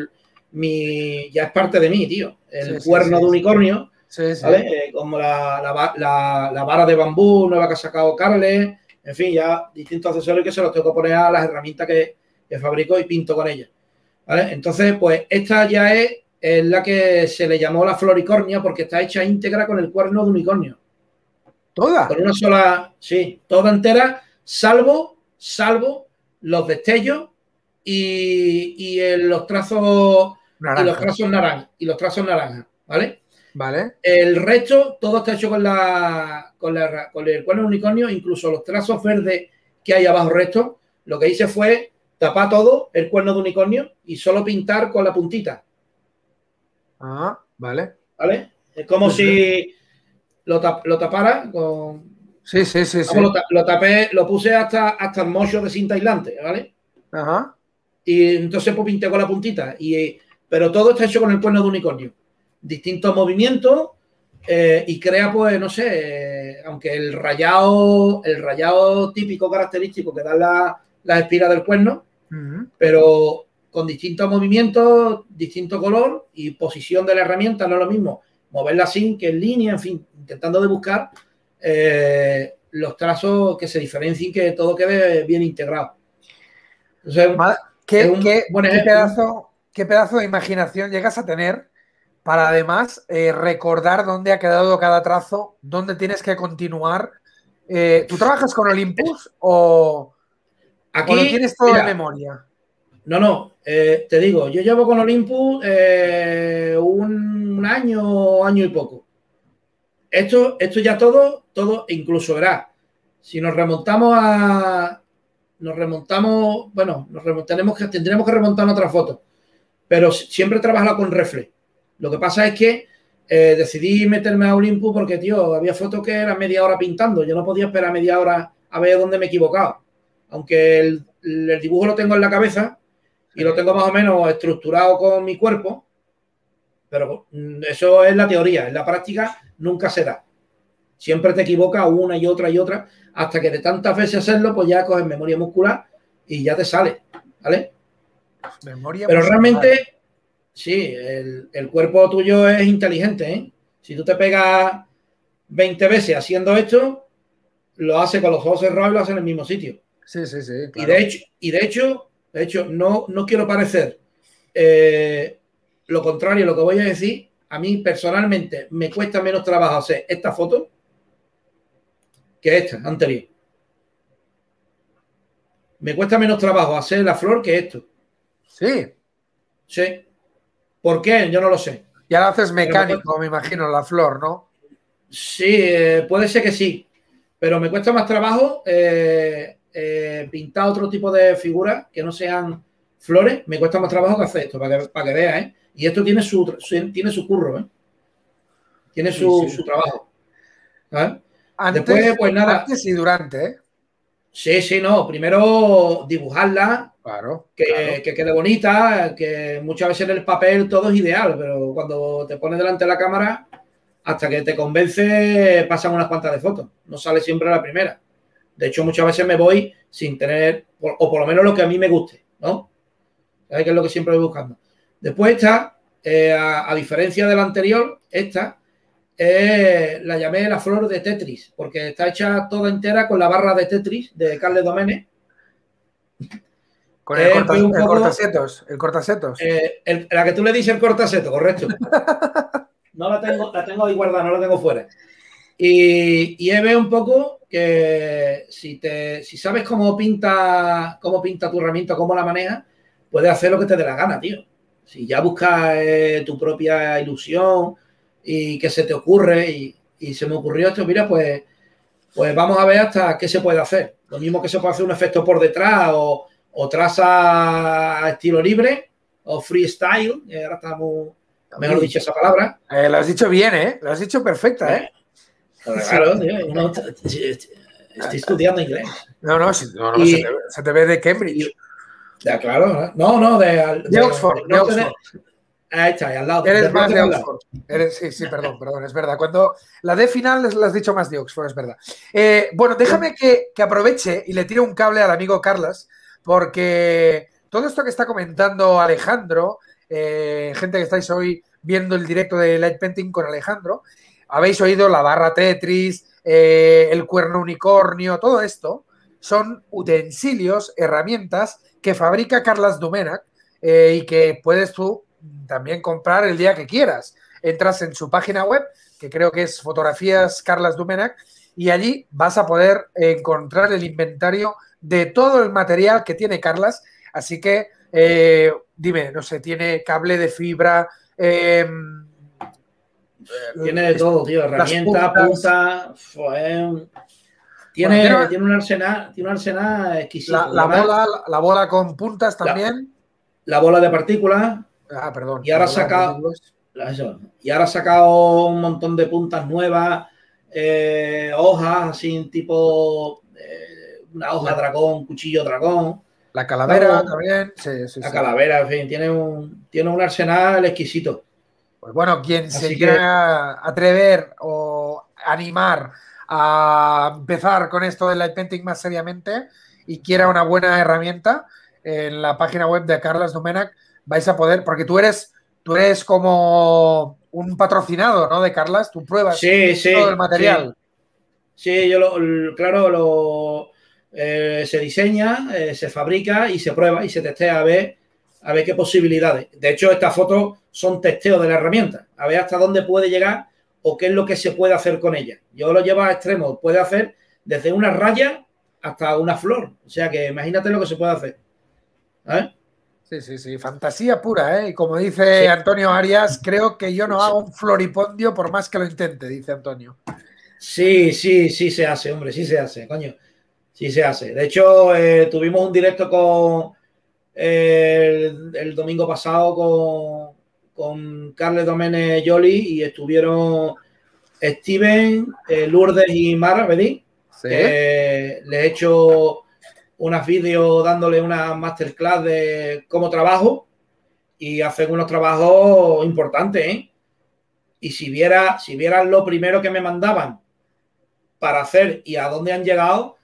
ya es parte de mí, tío. El cuerno de unicornio, ¿vale? Como la vara de bambú nueva que ha sacado Carles, en fin, ya distintos accesorios que se los tengo que poner a las herramientas que fabrico y pinto con ellas, ¿vale? Entonces, pues esta ya es la que se le llamó la floricornia porque está hecha íntegra con el cuerno de unicornio. ¿Toda? Con una sola, sí, toda entera, salvo los destellos y los trazos Naranja. y los trazos naranjas, ¿vale? Vale. El resto, todo está hecho con el cuerno de unicornio, incluso los trazos verdes que hay abajo resto. Lo que hice fue tapar todo el cuerno de unicornio y solo pintar con la puntita. Ah, vale. ¿Vale? Es como si lo tapara con... Sí. Lo tapé, lo puse hasta el mocho de cinta aislante, ¿vale? Ajá. Y entonces pues pinté con la puntita. Pero todo está hecho con el cuerno de unicornio. Distintos movimientos y crea, pues, no sé, aunque el rayado típico característico que dan las espiras del cuerno, pero con distintos movimientos, distinto color y posición de la herramienta, no es lo mismo moverla así que en línea, en fin, intentando de buscar los trazos que se diferencien, que todo quede bien integrado. Entonces, ¿Qué pedazo de imaginación llegas a tener para además recordar dónde ha quedado cada trazo, dónde tienes que continuar? ¿Tú trabajas con Olympus o lo tienes todo de memoria? No, te digo, yo llevo con Olympus un año y poco. Esto ya todo, incluso verás, si tendremos que remontar otra foto, pero siempre he trabajado con reflex. Lo que pasa es que decidí meterme a Olympus porque, tío, había fotos que eran media hora pintando. Yo no podía esperar media hora a ver dónde me he equivocado. Aunque el dibujo lo tengo en la cabeza y lo tengo más o menos estructurado con mi cuerpo, pero eso es la teoría. En la práctica nunca se da. Siempre te equivocas una y otra, hasta que de tantas veces hacerlo, pues ya coges memoria muscular y ya te sale, ¿vale? Pero realmente, sí, el cuerpo tuyo es inteligente, ¿eh? Si tú te pegas 20 veces haciendo esto, lo hace con los ojos cerrados y lo hace en el mismo sitio. Sí, claro. Y de hecho, no quiero parecer lo contrario a lo que voy a decir. A mí personalmente me cuesta menos trabajo hacer esta foto que esta anterior. Me cuesta menos trabajo hacer la flor que esto. Sí. Sí. ¿Por qué? Yo no lo sé. Ya lo haces mecánico, me imagino, la flor, ¿no? Sí, puede ser que sí. Pero me cuesta más trabajo pintar otro tipo de figuras que no sean flores. Me cuesta más trabajo que hacer esto, para que veas, ¿eh? Y esto tiene su curro, ¿eh? Tiene su trabajo. ¿Sabes? Después, pues nada. Antes y durante, ¿eh? Sí, no. Primero dibujarla. Claro. Que quede bonita, que muchas veces en el papel todo es ideal, pero cuando te pones delante de la cámara, hasta que te convence, pasan unas cuantas de fotos. No sale siempre la primera. De hecho, muchas veces me voy sin tener, o por lo menos lo que a mí me guste, ¿no? ¿Sabes qué es lo que siempre voy buscando? Después esta, a diferencia de la anterior, esta la llamé la flor de Tetris, porque está hecha toda entera con la barra de Tetris de Carles Domene. Con el cortasetos. La que tú le dices el cortaseto, correcto. No la tengo ahí guardada, no la tengo fuera. Y veo un poco que si sabes cómo pinta tu herramienta, cómo la manejas, puedes hacer lo que te dé la gana, tío. Si ya buscas tu propia ilusión y que se te ocurre y se me ocurrió esto, mira, pues vamos a ver hasta qué se puede hacer. Lo mismo que se puede hacer un efecto por detrás o traza a estilo libre o freestyle, ahora estamos, mejor dicho esa palabra. Lo has dicho bien, ¿eh? Lo has dicho perfecta, ¿eh? Claro, tío, estoy estudiando inglés. No, se te ve de Cambridge. Ya, claro, no, de Oxford. De Oxford. Ahí está, al lado. Eres más de Oxford. Sí, perdón, es verdad. Cuando la D final la has dicho más de Oxford, es verdad. Bueno, déjame que aproveche y le tire un cable al amigo Carlas, porque todo esto que está comentando Alejandro, gente que estáis hoy viendo el directo de Light Painting con Alejandro, habéis oído la barra Tetris, el cuerno unicornio, todo esto son utensilios, herramientas que fabrica Carlas Domènech y que puedes tú también comprar el día que quieras. Entras en su página web, que creo que es Fotografías Carlas Domènech, y allí vas a poder encontrar el inventario de todo el material que tiene Carlas. Así que, dime, no sé, tiene cable de fibra, tiene de todo, tío, herramientas, puntas, tiene un arsenal exquisito. La bola con puntas también. La bola de partículas. Ah, perdón. Y ahora ha sacado un montón de puntas nuevas, hojas así tipo una hoja dragón, cuchillo dragón. La calavera también. Sí. Calavera, en fin, tiene un arsenal exquisito. Pues bueno, quien se quiera atrever o animar a empezar con esto del light painting más seriamente y quiera una buena herramienta, en la página web de Carlas Domènech vais a poder, porque tú eres como un patrocinado, ¿no? De Carlas, tú pruebas todo el material. Sí, yo se diseña, se fabrica y se prueba y se testea a ver qué posibilidades. De hecho, estas fotos son testeos de la herramienta, a ver hasta dónde puede llegar o qué es lo que se puede hacer con ella. Yo lo llevo a extremos, puede hacer desde una raya hasta una flor. O sea que imagínate lo que se puede hacer. ¿Eh? Sí, fantasía pura, ¿eh? Y como dice Antonio Arias, creo que yo no hago un floripondio por más que lo intente, dice Antonio. Sí se hace, hombre, sí se hace, coño. Sí se hace. De hecho, tuvimos un directo con el domingo pasado con Carles Domènech Joly y estuvieron Steven, Lourdes y Mara, ¿verdad? Sí. Les he hecho unos vídeos dándole una masterclass de cómo trabajo y hacen unos trabajos importantes, ¿eh? Y si vieran lo primero que me mandaban para hacer y a dónde han llegado,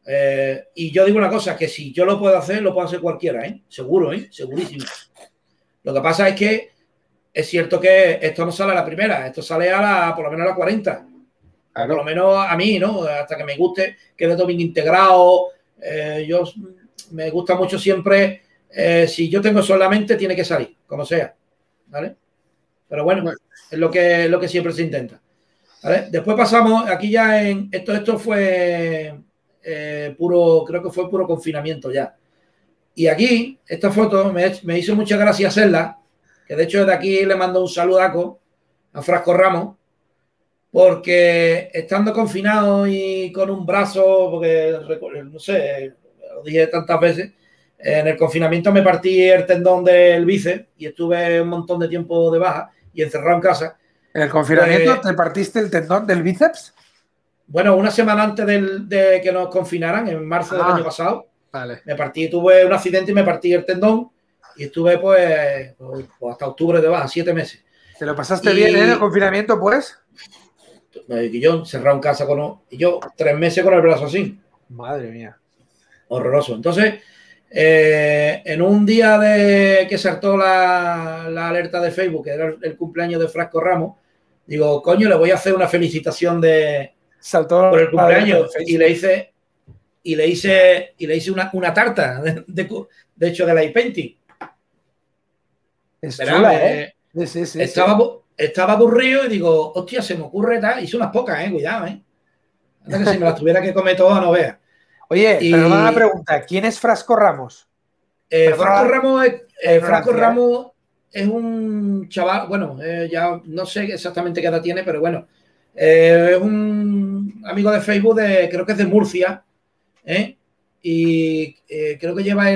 y yo digo una cosa, que si yo lo puedo hacer cualquiera, ¿eh? Seguro, ¿eh? Segurísimo. Lo que pasa es que es cierto que esto no sale a la primera, esto sale por lo menos a la 40. Claro. Por lo menos a mí, ¿no? Hasta que me guste, que de todo bien integrado. Me gusta mucho siempre, si yo tengo solamente, tiene que salir, como sea, ¿vale? Pero bueno, es lo que siempre se intenta, ¿vale? Después pasamos, aquí ya esto fue creo que fue puro confinamiento ya. Y aquí, esta foto me hizo mucha gracia hacerla, que de hecho de aquí le mando un saludaco a Frasco Ramos, porque estando confinado y con un brazo, porque no sé, lo dije tantas veces, en el confinamiento me partí el tendón del bíceps y estuve un montón de tiempo de baja y encerrado en casa. ¿En el confinamiento te partiste el tendón del bíceps? Bueno, una semana antes de que nos confinaran, en marzo del año pasado, vale. Tuve un accidente y me partí el tendón y estuve pues hasta octubre de baja, 7 meses. ¿Te lo pasaste bien en el confinamiento, pues? Y yo encerrado en casa y yo 3 meses con el brazo así. Madre mía. Horroroso. Entonces, en un día que saltó la alerta de Facebook, que era el cumpleaños de Frasco Ramos, digo, coño, le voy a hacer una felicitación por el cumpleaños y le hice una tarta de hecho de light painting. Es chula, ¿eh? Sí. Estaba aburrido y digo, hostia, se me ocurre tal. Hice unas pocas, cuidado, Antes que si me las tuviera que comer todas, no veas. Oye, pero una pregunta, ¿quién es Frasco Ramos? Frasco Ramos es un chaval, bueno, ya no sé exactamente qué edad tiene, pero bueno, es un amigo de Facebook creo que es de Murcia, ¿eh? Y creo que lleva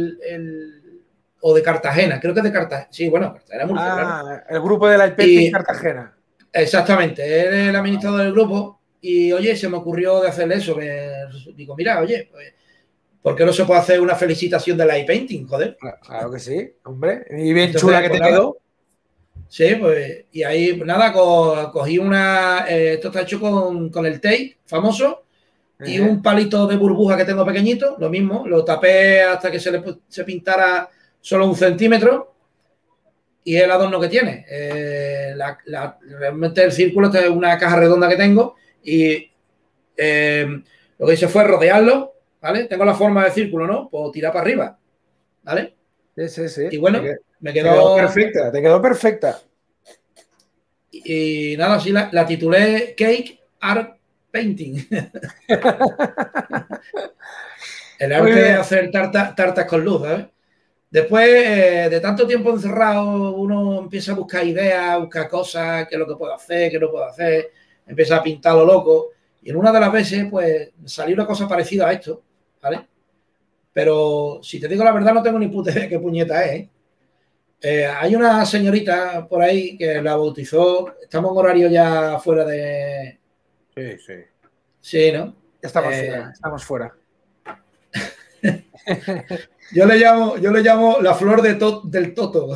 o de Cartagena, creo que es de Cartagena. Sí, bueno, Cartagena, Murcia, claro. El grupo de la IPenting Cartagena. Exactamente, él es el administrador del grupo y, oye, se me ocurrió de hacerle eso. Digo, mira, oye, pues, ¿por qué no se puede hacer una felicitación de la iPainting, joder? Claro que sí, hombre. Y bien entonces, chula que te quedó. Sí, pues, y ahí, pues nada, cogí esto está hecho con el tape famoso y un palito de burbuja que tengo pequeñito, lo mismo, lo tapé hasta que se pintara solo 1 centímetro y es el adorno que tiene. Realmente el círculo, esta es una caja redonda que tengo y lo que hice fue rodearlo, ¿vale? Tengo la forma de círculo, ¿no? Pues tirar para arriba, ¿vale? Sí. Y bueno, me quedó perfecta, te quedó perfecta. Y nada, así la titulé Cake Art Painting. El arte de hacer tartas con luz, ¿sabes? Después de tanto tiempo encerrado, uno empieza a buscar ideas, a buscar cosas, qué es lo que puedo hacer, qué no puedo hacer, empieza a pintar lo loco. Y en una de las veces, pues, salió una cosa parecida a esto, ¿vale? Pero si te digo la verdad, no tengo ni puta idea qué puñeta es, ¿eh? Hay una señorita por ahí que la bautizó. Estamos en horario ya fuera de... Sí. Sí, ¿no? Estamos fuera. Yo le llamo la flor del toto.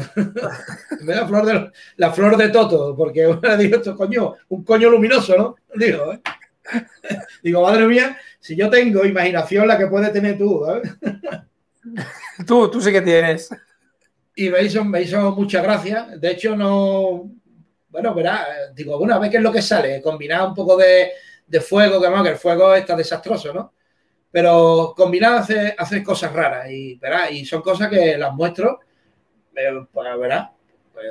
La flor de toto, porque una digo, esto coño, un coño luminoso, ¿no? Digo, madre mía, si yo tengo imaginación la que puedes tener tú, ¿sabes? Tú sí que tienes. Y me hizo mucha gracia. De hecho, no... Bueno, verá, digo, una vez que es lo que sale, combinar un poco de fuego, que el fuego está desastroso, ¿no? Pero combinar hace cosas raras y, verá, y son cosas que las muestro, pues, verá. Pues,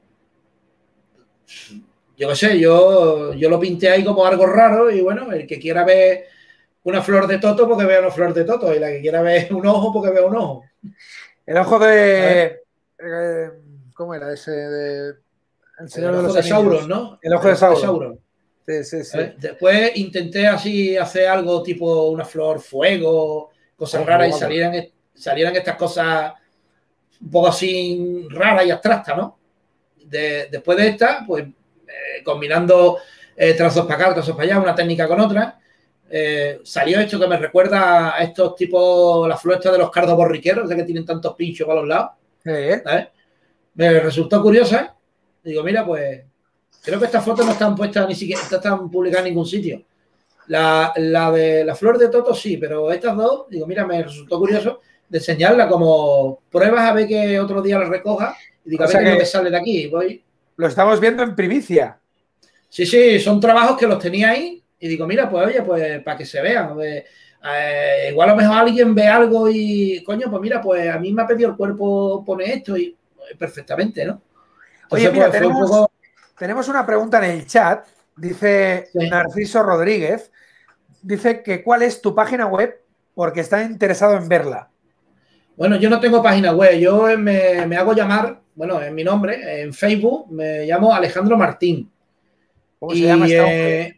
yo qué sé, yo lo pinté ahí como algo raro y bueno, el que quiera ver una flor de toto, porque vea una flor de toto, y la que quiera ver un ojo, porque vea un ojo. El ojo de... ¿cómo era ese? El Señor de los Anillos. Sauron, ¿no? El ojo de Sauron. Sí. Después intenté así hacer algo tipo una flor fuego, cosas raras, y salieran estas cosas un poco así raras y abstractas, ¿no? Después de esta, pues combinando trazos para acá, trazos para allá, una técnica con otra, salió esto que me recuerda a estos tipos, las flores de los cardos borriqueros, de que tienen tantos pinchos para los lados. ¿Sabes? Me resultó curiosa. Digo, mira, pues creo que estas fotos no están puestas ni siquiera, no están publicadas en ningún sitio. La de la flor de toto sí, pero estas dos, digo, mira, me resultó curioso de enseñarla como pruebas a ver que otro día la recoja y digo, a ver qué es lo que sale de aquí. Lo estamos viendo en primicia. Sí, son trabajos que los tenía ahí y digo, mira, pues oye, pues para que se vean. Igual a lo mejor alguien ve algo y, coño, pues mira, pues a mí me ha pedido el cuerpo poner esto y perfectamente, ¿no? Entonces, oye, mira, tenemos una pregunta en el chat. Dice Narciso Rodríguez. Dice que ¿cuál es tu página web? Porque está interesado en verla. Bueno, yo no tengo página web. Yo me hago llamar, bueno, en mi nombre, en Facebook, me llamo Alejandro Martín. ¿Cómo se llama este hombre?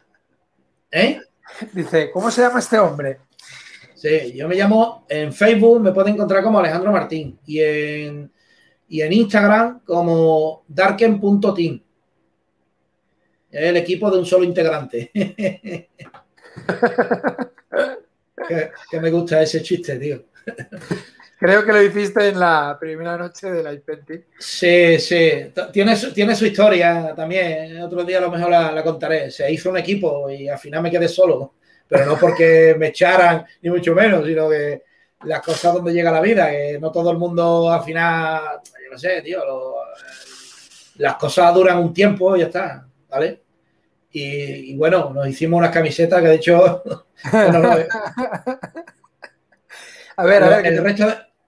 Dice, ¿cómo se llama este hombre? Sí, yo me llamo, en Facebook me pueden encontrar como Alejandro Martín y en Instagram como darken.team. Es el equipo de un solo integrante. que me gusta ese chiste, tío. Creo que lo hiciste en la primera noche de la iPenting. Sí. Tiene su historia también. Otro día a lo mejor la contaré. Se hizo un equipo y al final me quedé solo. Pero no porque me echaran, ni mucho menos, sino que las cosas donde llega la vida, que no todo el mundo al final, yo no sé, tío, las cosas duran un tiempo y ya está, ¿vale? Y bueno, nos hicimos unas camisetas que de hecho... bueno, a ver, el resto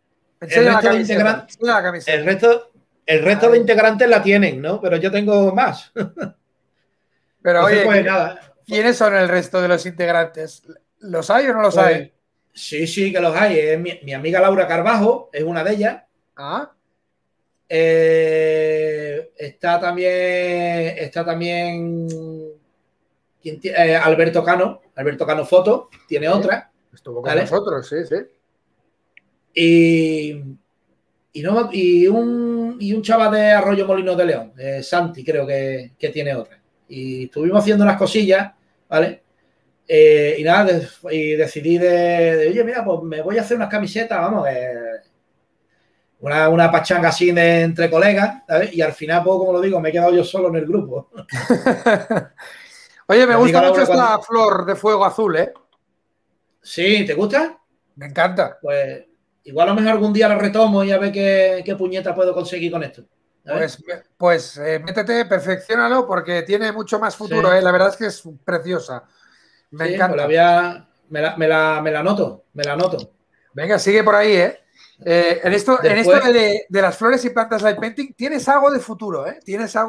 de integrantes la tienen, ¿no? Pero yo tengo más. Pero entonces, oye, pues, nada. ¿Quiénes son el resto de los integrantes? ¿Los hay o no los hay? Sí, que los hay. Es mi amiga Laura Carbajo es una de ellas. Ah. Está también Alberto Cano Foto, tiene otra. Estuvo con nosotros, sí. Y un chaval de Arroyo Molinos de León, Santi, creo que tiene otra. Y estuvimos haciendo unas cosillas, ¿vale? Y nada, y decidí oye, mira, pues me voy a hacer unas camisetas, vamos, una pachanga así entre colegas, ¿sabes? Y al final, pues, como lo digo, me he quedado yo solo en el grupo. Oye, me gusta mucho esta flor de fuego azul, ¿eh? Sí, ¿te gusta? Me encanta. Pues igual a lo mejor algún día la retomo y a ver qué puñeta puedo conseguir con esto. Pues métete, perfecciónalo porque tiene mucho más futuro, sí. La verdad es que es preciosa. Me encanta. Pues me la anoto. Venga, sigue por ahí, ¿eh? En esto de las flores y plantas light painting tienes algo de futuro, ¿eh?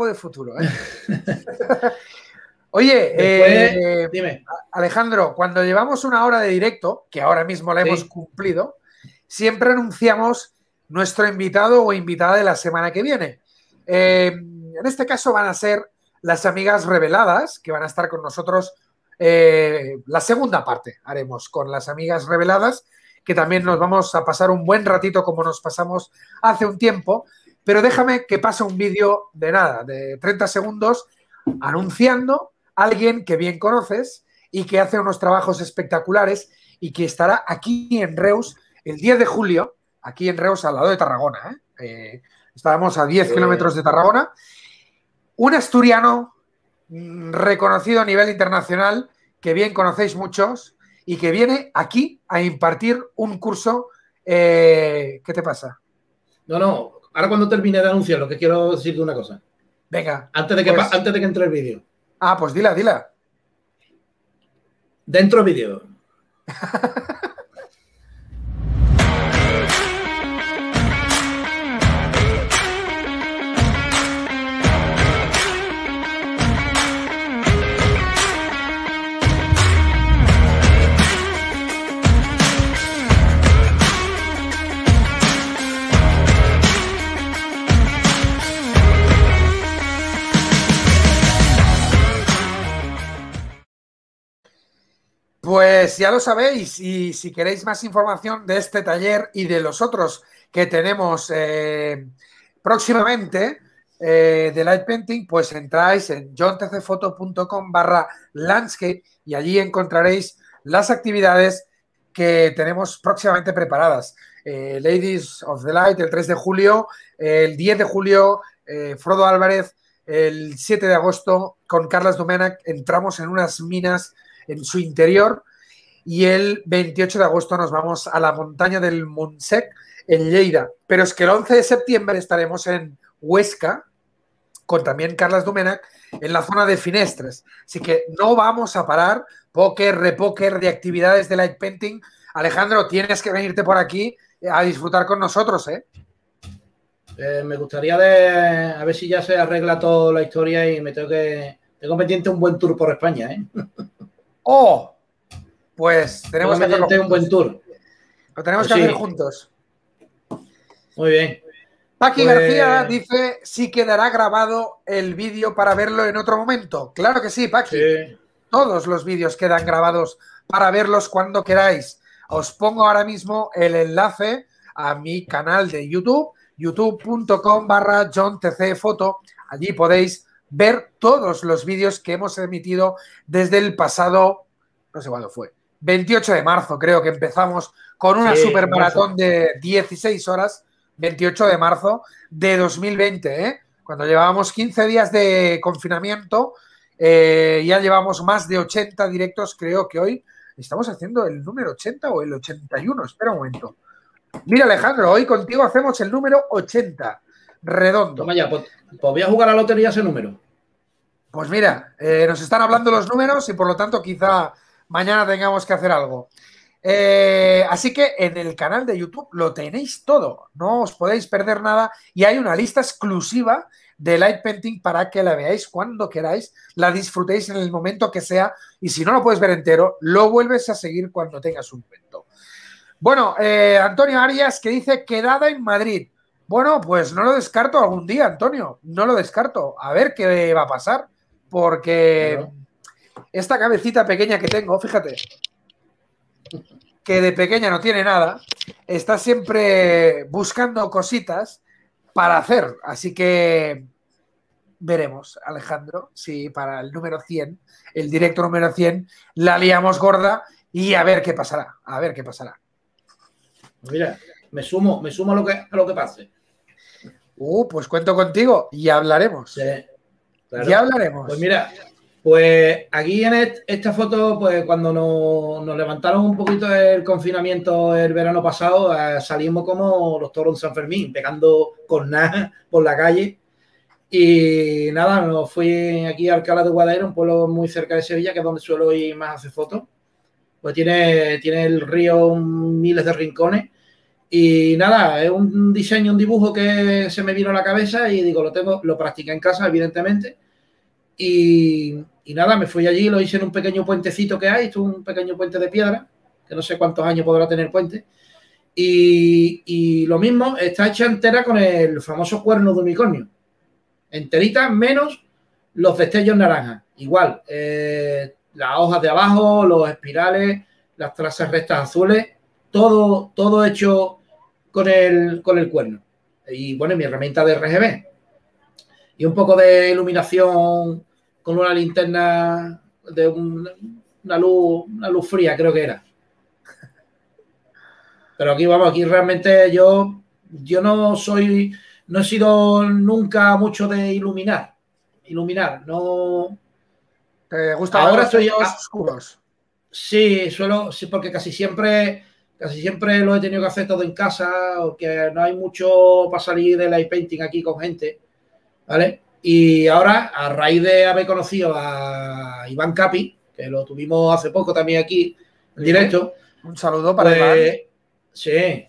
Oye, dime. Alejandro, cuando llevamos una hora de directo, que ahora mismo la hemos cumplido, siempre anunciamos nuestro invitado o invitada de la semana que viene. En este caso van a ser las amigas reveladas, que van a estar con nosotros. La segunda parte haremos con las amigas reveladas, que también nos vamos a pasar un buen ratito como nos pasamos hace un tiempo, pero déjame que pase un vídeo de 30 segundos anunciando a alguien que bien conoces y que hace unos trabajos espectaculares y que estará aquí en Reus el 10 de julio, aquí en Reus al lado de Tarragona. Estábamos a 10 kilómetros de Tarragona. Un asturiano reconocido a nivel internacional, que bien conocéis muchos, y que viene aquí a impartir un curso. ¿Qué te pasa? No, ahora cuando termine de anunciar, lo que quiero decirte una cosa. Venga. Antes de que entre el vídeo. Ah, pues dila. Dentro vídeo. Pues ya lo sabéis, y si queréis más información de este taller y de los otros que tenemos próximamente de Light Painting, pues entráis en jontcfoto.com/landscape y allí encontraréis las actividades que tenemos próximamente preparadas. Ladies of the Light el 3 de julio, el 10 de julio Frodo Álvarez, el 7 de agosto con Carles Domènech entramos en unas minas en su interior, y el 28 de agosto nos vamos a la montaña del Montsec en Lleida. Pero es que el 11 de septiembre estaremos en Huesca con también Carles Domènech en la zona de Finestres. Así que no vamos a parar, póker, repóker, de actividades de light painting. Alejandro, tienes que venirte por aquí a disfrutar con nosotros, ¿eh? Me gustaría a ver si ya se arregla toda la historia y tengo pendiente un buen tour por España, ¿eh? ¡Oh! Pues tenemos que hacer un buen tour. Lo tenemos que hacer juntos. Muy bien. Paqui García dice si quedará grabado el vídeo para verlo en otro momento. Claro que sí, Paqui. Sí. Todos los vídeos quedan grabados para verlos cuando queráis. Os pongo ahora mismo el enlace a mi canal de YouTube, youtube.com/JohnTCFoto. Allí podéis ver todos los vídeos que hemos emitido desde el pasado, no sé cuándo fue, 28 de marzo, creo que empezamos con una super maratón de 16 horas, 28 de marzo de 2020, ¿eh? Cuando llevábamos 15 días de confinamiento, ya llevamos más de 80 directos, creo que hoy estamos haciendo el número 80 o el 81, espera un momento. Mira, Alejandro, hoy contigo hacemos el número 80, redondo. Toma ya, pues voy a jugar a la lotería ese número. Pues mira, nos están hablando los números y por lo tanto quizá mañana tengamos que hacer algo. Así que en el canal de YouTube lo tenéis todo, no os podéis perder nada y hay una lista exclusiva de Light Painting para que la veáis cuando queráis, la disfrutéis en el momento que sea y si no lo puedes ver entero, lo vuelves a seguir cuando tengas un momento. Bueno, Antonio Arias que dice quedada en Madrid. Bueno, pues no lo descarto algún día, Antonio. No lo descarto. A ver qué va a pasar. Porque Claro. esta cabecita pequeña que tengo, fíjate, que de pequeña no tiene nada, está siempre buscando cositas para hacer. Así que veremos, Alejandro, si para el número 100, el directo número 100, la liamos gorda y a ver qué pasará. A ver qué pasará. Mira, me sumo a lo que pase. Pues cuento contigo y hablaremos. Sí, claro. Ya hablaremos. Pues mira, pues aquí en esta foto, pues cuando nos levantaron un poquito el confinamiento el verano pasado, salimos como los toros en San Fermín, pegando con nada por la calle. Y nada, nos fui aquí a Alcalá de Guadaira, un pueblo muy cerca de Sevilla, que es donde suelo ir más a hacer fotos. Pues tiene el río miles de rincones. Y nada, es un diseño, un dibujo que se me vino a la cabeza y digo, lo practiqué en casa, evidentemente. Y nada, me fui allí, lo hice en un pequeño puentecito que hay, esto es un pequeño puente de piedra, que no sé cuántos años podrá tener el puente. Y lo mismo, está hecha entera con el famoso cuerno de unicornio. Enterita, menos los destellos naranjas. Igual, las hojas de abajo, los espirales, las trazas rectas azules, todo hecho con el cuerno. Y bueno, mi herramienta de RGB. Y un poco de iluminación con una linterna de una luz fría, creo que era. Pero aquí vamos, aquí realmente yo no he sido nunca mucho de iluminar, no. ¿Te gustan Ahora los oscuros? Sí, sí, porque casi siempre lo he tenido que hacer todo en casa, porque no hay mucho para salir de light painting aquí con gente, ¿vale? Y ahora, a raíz de haber conocido a Iván Capi, que lo tuvimos hace poco también aquí en directo. Un saludo para Iván. Sí.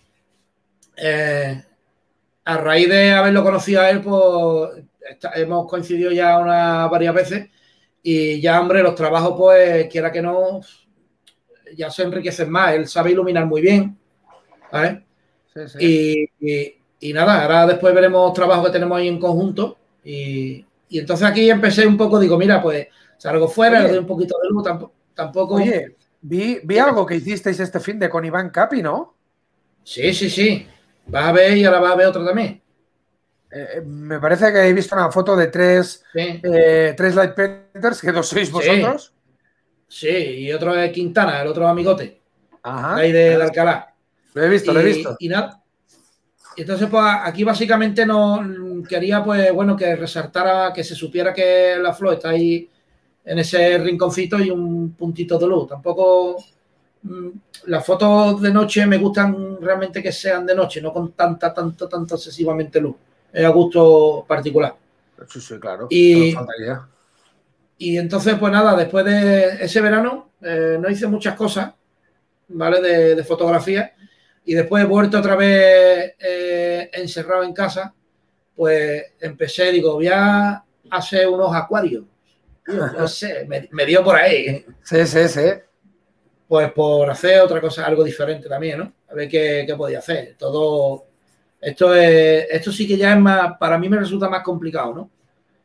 A raíz de haberlo conocido a él, pues hemos coincidido ya varias veces y ya, hombre, los trabajos, pues, quiera que no, ya se enriquecen más. Él sabe iluminar muy bien, ¿vale? Sí. Y nada, ahora después veremos trabajos que tenemos ahí en conjunto y entonces aquí empecé un poco, digo, mira, pues salgo fuera, le doy un poquito de luz, tampoco... Oye, vi algo que hicisteis este fin de con Iván Capi, ¿no? Sí. Vas a ver y ahora vas a ver otro también. Me parece que he visto una foto de tres light painters, que dos sois vosotros. Sí, y otro es Quintana, el otro amigote. Ajá. Ahí de Alcalá. Lo he visto. Y nada. Entonces, pues aquí básicamente no quería, pues bueno, que resaltara, que se supiera que la flor está ahí en ese rinconcito y un puntito de luz. Tampoco las fotos de noche me gustan realmente que sean de noche, no con tanta excesivamente luz. Es a gusto particular. Sí, claro. Y entonces, pues nada, después de ese verano no hice muchas cosas, ¿vale? De fotografía. Y después he vuelto otra vez encerrado en casa, pues empecé, digo, voy a hacer unos acuarios. No sé, me dio por ahí. Sí. Pues por hacer otra cosa, algo diferente también, ¿no? A ver qué podía hacer. Todo esto sí que ya es más, para mí me resulta más complicado, ¿no?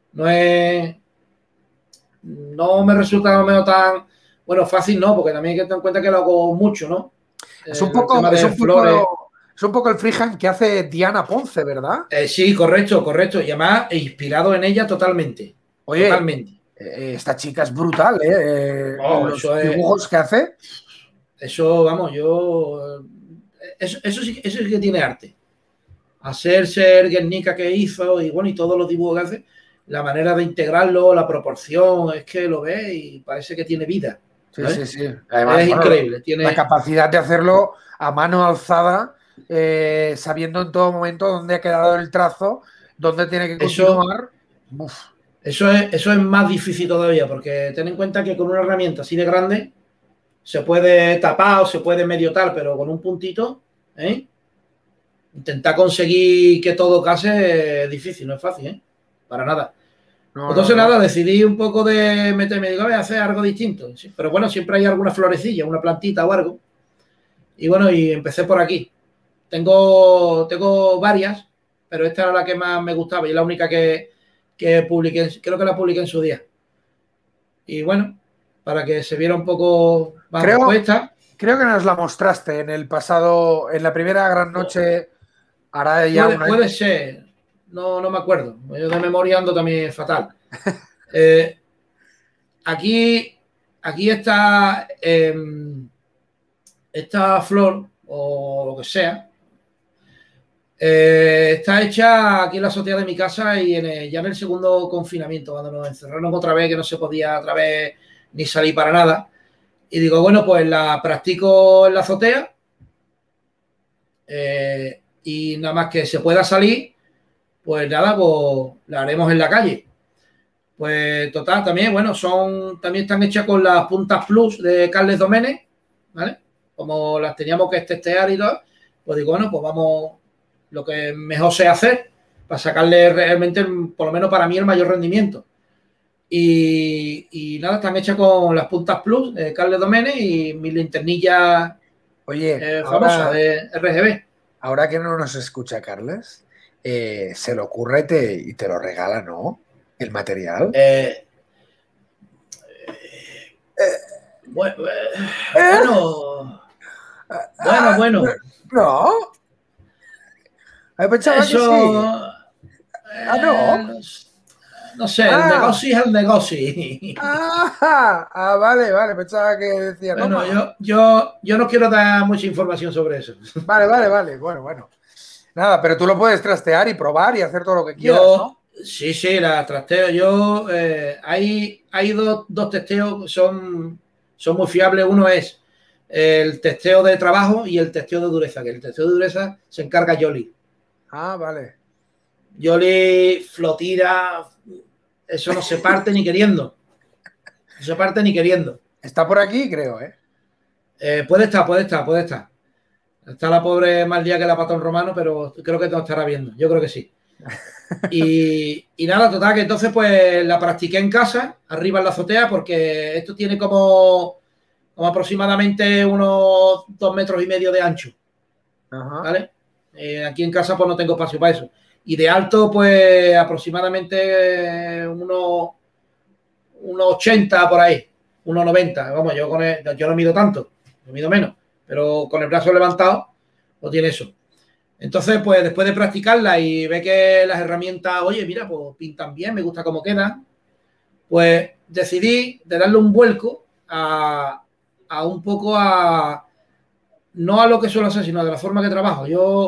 No me resulta menos tan, bueno, fácil, no, porque también hay que tener en cuenta que lo hago mucho, ¿no? Es un poco el freehand que hace Diana Ponce, ¿verdad? Sí, correcto. Y además inspirado en ella totalmente. Oye, totalmente. Esta chica es brutal, ¿eh? Los dibujos que hace. Eso, vamos, eso sí que tiene arte. Hacerse el Guernica que hizo y bueno, y todos los dibujos que hace, la manera de integrarlo, la proporción, es que lo ves y parece que tiene vida. ¿sabes? Sí. Además, es increíble. Tiene la capacidad de hacerlo a mano alzada, sabiendo en todo momento dónde ha quedado el trazo, dónde tiene que continuar. Eso es más difícil todavía, porque ten en cuenta que con una herramienta así de grande se puede tapar o se puede medio tal, pero con un puntito, intentar conseguir que todo case es difícil, no es fácil, para nada. Entonces, nada, decidí un poco de meterme, digo, voy a hacer algo distinto. Sí, pero bueno, siempre hay alguna florecilla, una plantita o algo. Y bueno, y empecé por aquí. Tengo varias, pero esta era la que más me gustaba y la única que publiqué, creo que la publiqué en su día. Y bueno, para que se viera un poco más respuesta. Creo que nos la mostraste en el pasado, en la primera gran noche, hará ya un año. Puede ser, no me acuerdo. Yo de memoria ando también fatal. Aquí está esta flor, o lo que sea, está hecha aquí en la azotea de mi casa y ya en el segundo confinamiento, cuando nos encerraron otra vez, que no se podía otra vez ni salir para nada. Y digo, bueno, pues la practico en la azotea y nada más que se pueda salir, pues nada, pues la haremos en la calle. Pues total, también, bueno, también están hechas con las puntas plus de Carles Doménech, ¿vale? Como las teníamos que testear y todo, pues digo, bueno, pues vamos, lo que mejor sé hacer para sacarle realmente, por lo menos para mí, el mayor rendimiento. Y nada, están hechas con las puntas plus de Carles Doménech y mi linternilla famosa de RGB. Ahora que no nos escucha Carles, se le ocurre y te lo regala, ¿no? El material. Bueno. No. Pensaba eso, que sí. No. No sé, el negocio es el negocio. Vale, pensaba que decía. Bueno, yo no quiero dar mucha información sobre eso. Vale. Bueno. Nada, pero tú lo puedes trastear y probar y hacer todo lo que quieras, ¿no? Sí, la trasteo. Hay dos testeos que son muy fiables. Uno es el testeo de trabajo y el testeo de dureza, que el testeo de dureza se encarga Yoli. Vale. Yoli, flotira, eso no se parte ni queriendo. No se parte ni queriendo. Está por aquí, creo, puede estar. Está la pobre más día que la patón romano, pero creo que nos estará viendo. Yo creo que sí. Y nada, total, que entonces pues la practiqué en casa, arriba en la azotea, porque esto tiene como aproximadamente unos 2,5 metros de ancho. Ajá. ¿Vale? Aquí en casa pues no tengo espacio para eso. Y de alto pues aproximadamente unos 80 por ahí, unos 90. Vamos, yo no mido tanto, no mido menos, pero con el brazo levantado no tiene eso. Entonces, pues después de practicarla y ver que las herramientas, oye, mira, pues pintan bien, me gusta cómo quedan, pues decidí de darle un vuelco a un poco no a lo que suelo hacer, sino de la forma que trabajo.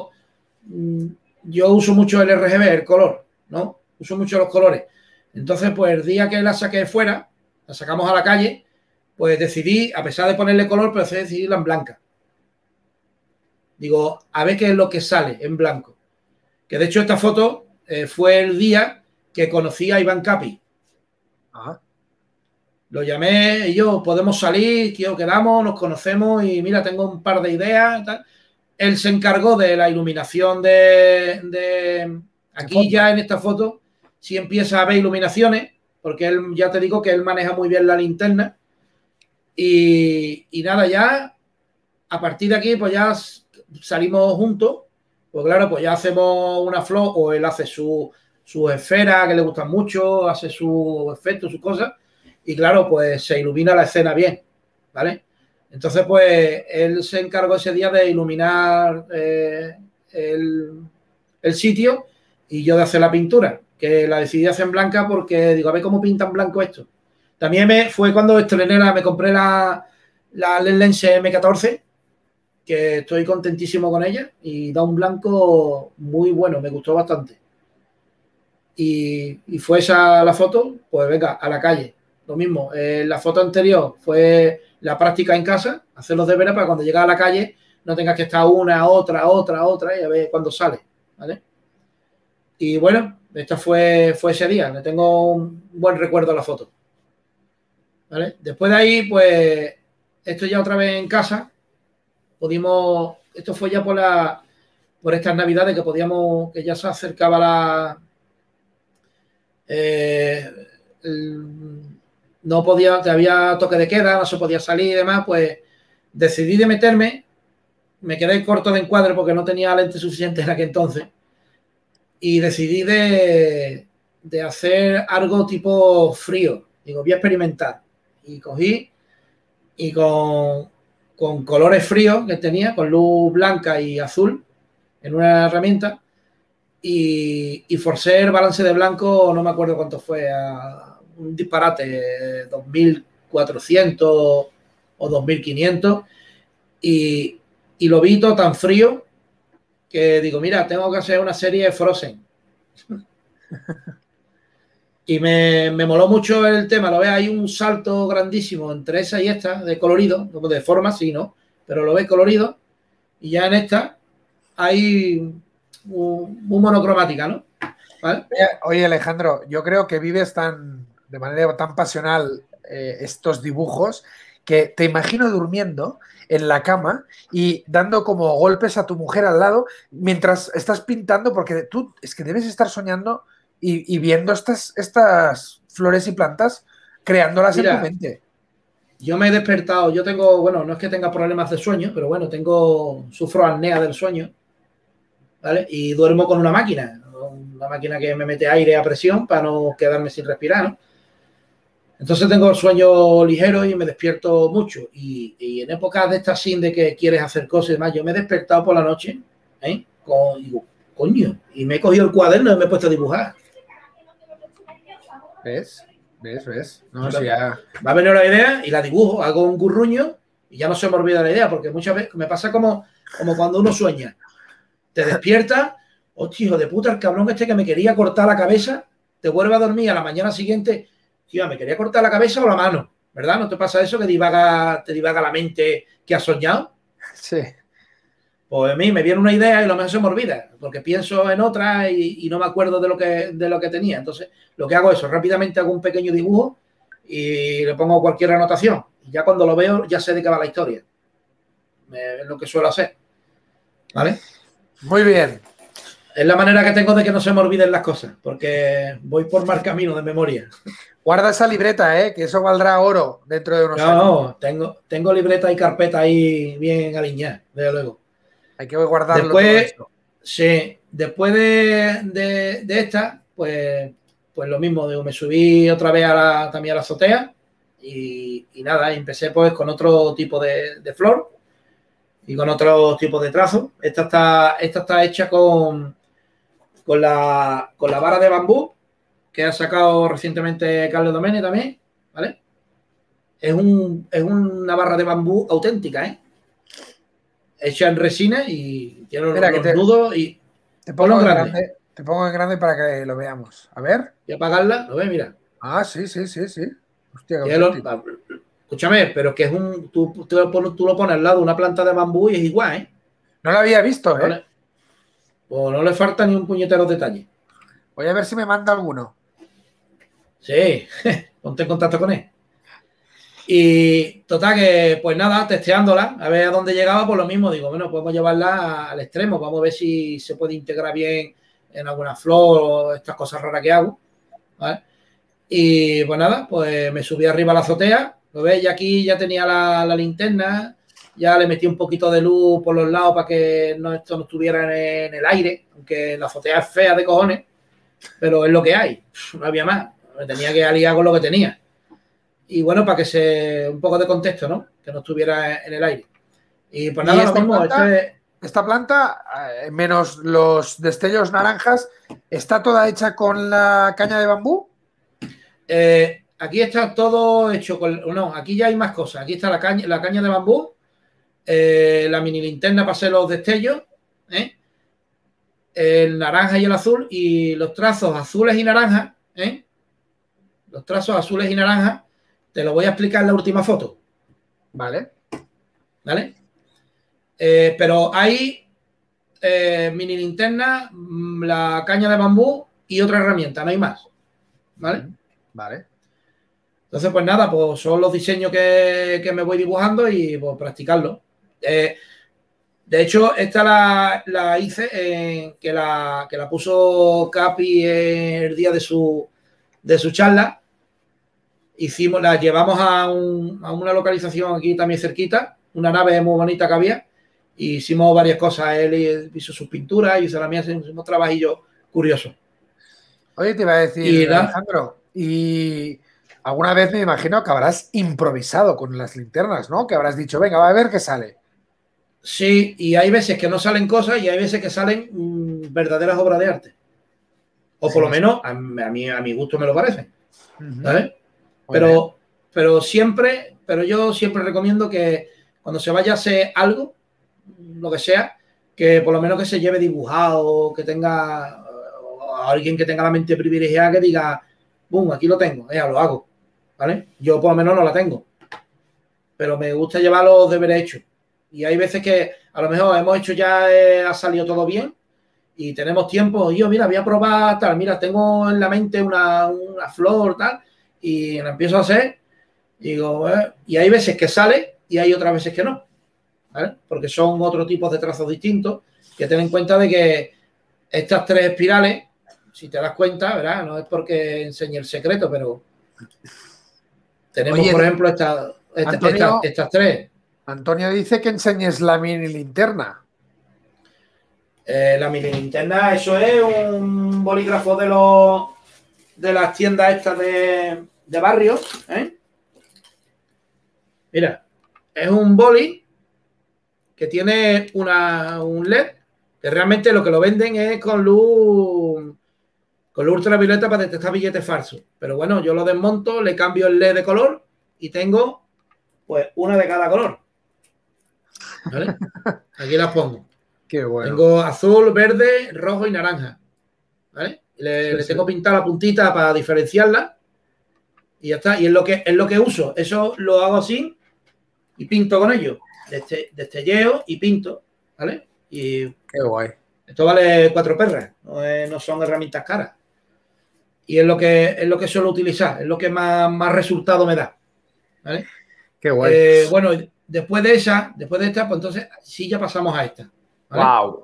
Yo uso mucho el RGB, el color, ¿no? Uso mucho los colores. Entonces, pues el día que la saqué fuera, la sacamos a la calle, pues decidí, a pesar de ponerle color, pero decidirla en blanca. Digo, a ver qué es lo que sale en blanco. Que de hecho esta foto fue el día que conocí a Iván Capi. Ajá. Lo llamé y yo, podemos salir, tío, quedamos, nos conocemos y mira, tengo un par de ideas. Tal. Él se encargó de la iluminación de aquí ya en esta foto, sí empieza a haber iluminaciones, porque él, ya te digo que él maneja muy bien la linterna. Y nada, ya a partir de aquí, pues ya salimos juntos, pues claro, pues ya hacemos una flor, o él hace su esfera que le gustan mucho, hace su efecto, sus cosas, y claro, pues se ilumina la escena bien, ¿vale? Entonces, pues él se encargó ese día de iluminar el sitio y yo de hacer la pintura, que la decidí hacer en blanca porque digo, a ver cómo pintan blanco esto. También fue cuando estrené me compré la Lens M14, que estoy contentísimo con ella y da un blanco muy bueno, me gustó bastante. Y fue esa la foto, pues venga, a la calle. Lo mismo, la foto anterior fue la práctica en casa, hacer los deberes para cuando llegas a la calle no tengas que estar una, otra y a ver cuándo sale, ¿vale? Y bueno, esta fue ese día, le tengo un buen recuerdo a la foto, ¿vale? Después de ahí, pues esto ya otra vez en casa, esto fue ya por estas navidades que ya se acercaba no podía, había toque de queda, no se podía salir y demás, pues decidí de meterme, me quedé corto de encuadre porque no tenía lente suficiente en aquel entonces, y decidí de hacer algo tipo frío. Digo, voy a experimentar. Y cogí y con colores fríos que tenía, con luz blanca y azul en una herramienta, y forcé el balance de blanco, no me acuerdo cuánto fue, a un disparate, 2400 o 2500, y lo vi todo tan frío que digo, mira, tengo que hacer una serie de Frozen. Y me moló mucho el tema, lo ves, hay un salto grandísimo entre esa y esta, de colorido, de forma sí, ¿no? Pero lo ves colorido, y ya en esta hay muy monocromática, ¿no? ¿Vale? Oye, Alejandro, yo creo que vives de manera tan pasional estos dibujos que te imagino durmiendo en la cama y dando como golpes a tu mujer al lado mientras estás pintando, porque tú es que debes estar soñando y viendo estas flores y plantas, creándolas en tu mente. Yo me he despertado, yo tengo, bueno, no es que tenga problemas de sueño, pero bueno, sufro apnea del sueño, ¿vale? Y duermo con una máquina que me mete aire a presión para no quedarme sin respirar, ¿no? Entonces tengo sueño ligero y me despierto mucho. Y en épocas de estas sin de que quieres hacer cosas y demás, yo me he despertado por la noche, ¿eh? Digo, coño, y me he cogido el cuaderno y me he puesto a dibujar. ¿Ves? No, sí, ya... Va a venir una idea y la dibujo, hago un gurruño y ya no se me olvida la idea, porque muchas veces me pasa como cuando uno sueña. Te despiertas, hostia, hijo de puta, el cabrón este que me quería cortar la cabeza, te vuelve a dormir a la mañana siguiente, tío, me quería cortar la cabeza o la mano, ¿verdad? ¿No te pasa eso que te divaga la mente que has soñado? Sí. Pues a mí me viene una idea y lo mejor se me olvida, porque pienso en otra y no me acuerdo de lo que tenía. Entonces, lo que hago es eso, rápidamente hago un pequeño dibujo y le pongo cualquier anotación. Y ya cuando lo veo, ya sé de qué va la historia. Es lo que suelo hacer. ¿Vale? Muy bien. Es la manera que tengo de que no se me olviden las cosas, porque voy por mal camino de memoria. Guarda esa libreta, que eso valdrá oro dentro de unos años. No, tengo libreta y carpeta ahí bien alineadas, desde luego. Hay que guardarlo después, todo esto. Sí, después de esta, pues lo mismo, digo, me subí otra vez también a la azotea y nada, empecé pues con otro tipo de flor y con otro tipo de trazo. Esta está hecha con la vara de bambú que ha sacado recientemente Carlos Domene también, ¿vale? Es una barra de bambú auténtica, hecha en resina y tiene los nudos y te pongo en grande. Te pongo en grande para que lo veamos. A ver. ¿Y apagarla? ¿Lo ves? Mira. Ah, sí. Hostia, escúchame, pero que es tú lo pones al lado de una planta de bambú y es igual, No lo había visto, Pues no le falta ni un puñetero detalle. Voy a ver si me manda alguno. Sí, ponte en contacto con él. Y total que, pues nada, testeándola, a ver a dónde llegaba, pues lo mismo, digo, bueno, podemos llevarla al extremo, vamos a ver si se puede integrar bien en alguna flor o estas cosas raras que hago, ¿vale? Y pues nada, pues me subí arriba a la azotea, lo ves, y aquí ya tenía la linterna, ya le metí un poquito de luz por los lados para que esto no estuviera en el aire, aunque la azotea es fea de cojones, pero es lo que hay, no había más, me tenía que aliar con lo que tenía. Y bueno, para que un poco de contexto, ¿no? Que no estuviera en el aire. Y pues nada, lo mismo. Esta planta, menos los destellos naranjas, ¿está toda hecha con la caña de bambú? Aquí está todo hecho con... No, aquí ya hay más cosas. Aquí está la caña de bambú, la mini linterna para hacer los destellos, el naranja y el azul, y los trazos azules y naranjas, los trazos azules y naranjas, te lo voy a explicar en la última foto. Vale. Pero hay mini linterna, la caña de bambú y otra herramienta, no hay más. ¿Vale? Entonces, pues nada, pues son los diseños que me voy dibujando y pues practicarlo. De hecho, esta la hice que la puso Capi el día de su charla. La llevamos a una localización aquí también cerquita, una nave muy bonita que había, y hicimos varias cosas. Él hizo sus pinturas, hizo la mía, hicimos trabajillos curioso. Oye, te iba a decir, Alejandro, y alguna vez me imagino que habrás improvisado con las linternas, ¿no? Que habrás dicho, venga, va a ver qué sale. Sí, y hay veces que no salen cosas y hay veces que salen verdaderas obras de arte. O por lo menos a mi gusto me lo parece. ¿Sabes? Pero yo siempre recomiendo que cuando se vaya a hacer algo, lo que sea, que por lo menos que se lleve dibujado, que tenga alguien que tenga la mente privilegiada que diga, boom, aquí lo tengo, lo hago. ¿Vale? Yo por lo menos no la tengo. Pero me gusta llevar los deberes hechos. Y hay veces que a lo mejor hemos hecho ya, ha salido todo bien y tenemos tiempo. Yo, mira, voy a probar tal. Mira, tengo en la mente una flor, tal. Y la empiezo a hacer. Y digo, y hay veces que sale y hay otras veces que no. ¿Vale? Porque son otros tipos de trazos distintos. Que ten en cuenta de que estas 3 espirales, si te das cuenta, ¿verdad? No es porque enseñe el secreto, pero tenemos, oye, por ejemplo, estas 3. Antonio dice que enseñes la mini linterna. La mini linterna, eso es un bolígrafo de las tiendas estas de barrio. Mira, es un boli que tiene un LED, que realmente lo que lo venden es con luz ultravioleta para detectar billetes falsos. Pero bueno, yo lo desmonto, le cambio el LED de color y tengo pues una de cada color. ¿Vale? Aquí las pongo. Qué bueno. Tengo azul, verde, rojo y naranja. ¿Vale? Le tengo pintada la puntita para diferenciarla y ya está. Y es lo que uso. Eso lo hago así y pinto con ello. Destelleo y pinto. ¿Vale? Y qué guay. Esto vale 4 perras. No son herramientas caras. Y es lo que suelo utilizar. Es lo que más resultado me da. ¿Vale? Qué guay. Bueno, después de esta, pues entonces sí ya pasamos a esta. ¿Vale? Wow.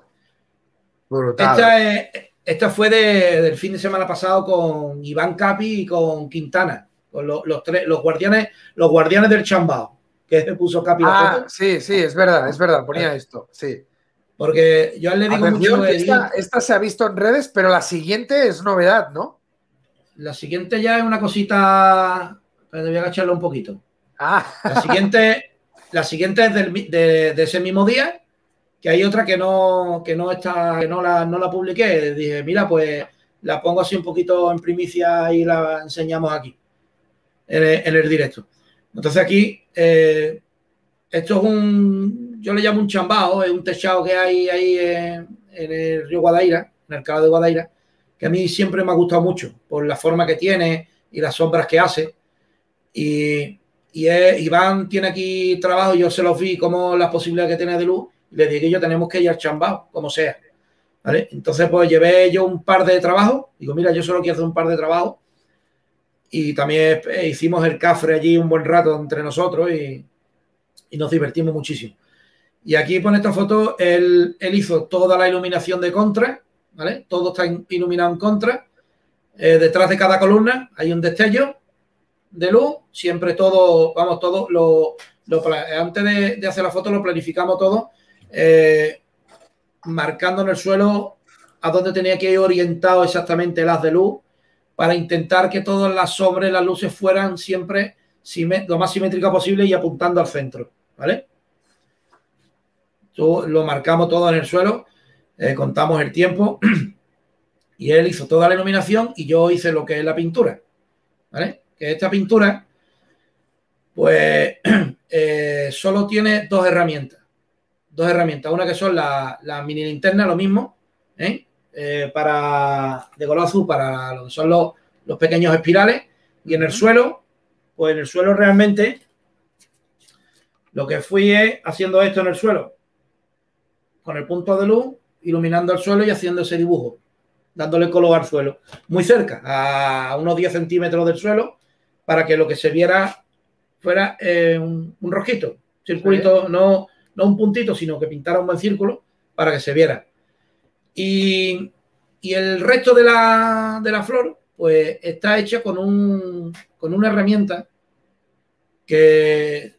Brutal. Esta fue del fin de semana pasado con Iván Capi y con Quintana, con los guardianes del Chambao, que se puso Capi la foto. Sí, es verdad, ponía esto, sí. Porque yo le digo mucho... Esta se ha visto en redes, pero la siguiente es novedad, ¿no? La siguiente ya es una cosita... Voy a agacharlo un poquito. La siguiente es de ese mismo día, que hay otra que no la publiqué. Dije, mira, pues la pongo así un poquito en primicia y la enseñamos aquí, en el directo. Entonces aquí, esto es yo le llamo un chambao, es un techado que hay ahí en el río Guadaira, en el Cabo de Guadaira, que a mí siempre me ha gustado mucho, por la forma que tiene y las sombras que hace. Y Iván tiene aquí trabajo, yo se los vi como las posibilidades que tiene de luz, y le dije que yo tenemos que ir al chambao, como sea. ¿Vale? Entonces, pues llevé yo un par de trabajos, digo, mira, yo solo quiero hacer un par de trabajos, y también hicimos el cafre allí un buen rato entre nosotros y nos divertimos muchísimo. Y aquí pone esta foto, él hizo toda la iluminación de contra, ¿vale? Todo está iluminado en contra. Detrás de cada columna hay un destello de luz, siempre todo, antes de hacer la foto lo planificamos todo, marcando en el suelo a dónde tenía que ir orientado exactamente el haz de luz, para intentar que todas las sombras, las luces fueran siempre lo más simétrica posible y apuntando al centro, ¿vale? Lo marcamos todo en el suelo, contamos el tiempo y él hizo toda la iluminación y yo hice lo que es la pintura, ¿vale? Que esta pintura, pues, solo tiene 2 herramientas. 2 herramientas. Una que son la mini linterna, lo mismo, de color azul para lo que son los pequeños espirales. Y en el suelo, pues en el suelo realmente lo que fui es haciendo esto en el suelo, con el punto de luz, iluminando el suelo y haciendo ese dibujo, dándole color al suelo, muy cerca, a unos 10 centímetros del suelo, para que lo que se viera fuera un rojito, circulito, sí. No un puntito, sino que pintara un buen círculo para que se viera. Y el resto de la flor, pues está hecha con una herramienta que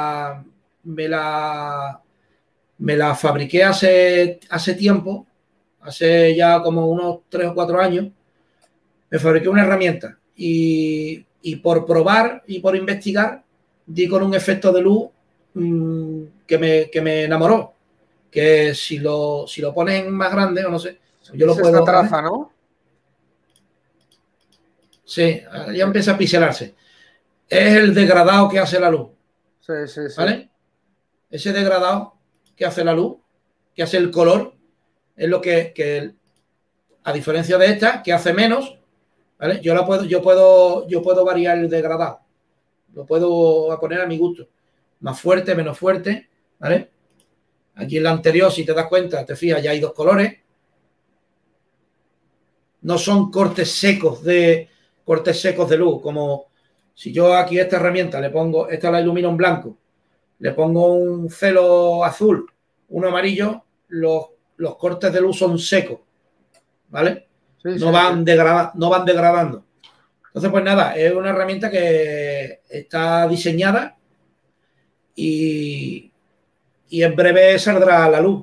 me la fabriqué hace tiempo, hace ya como unos 3 o 4 años, me fabriqué una herramienta y por probar y por investigar di con un efecto de luz que me enamoró. Que si lo pones en más grande, o no sé, yo lo puedo... Esta traza, ¿no? Sí, ya empieza a pixelarse. Es el degradado que hace la luz. Sí, sí, sí. ¿Vale? Ese degradado que hace la luz, que hace el color, es lo que a diferencia de esta, que hace menos, ¿vale? Yo puedo variar el degradado. Lo puedo poner a mi gusto. Más fuerte, menos fuerte, ¿vale? Aquí en la anterior, si te das cuenta, te fijas, ya hay 2 colores. No son cortes secos de luz, como si yo aquí a esta herramienta le pongo, esta la ilumino en blanco, le pongo un celo azul, uno amarillo, los cortes de luz son secos, ¿vale? Sí, no van degradando. Entonces, pues nada, es una herramienta que está diseñada y en breve saldrá a la luz.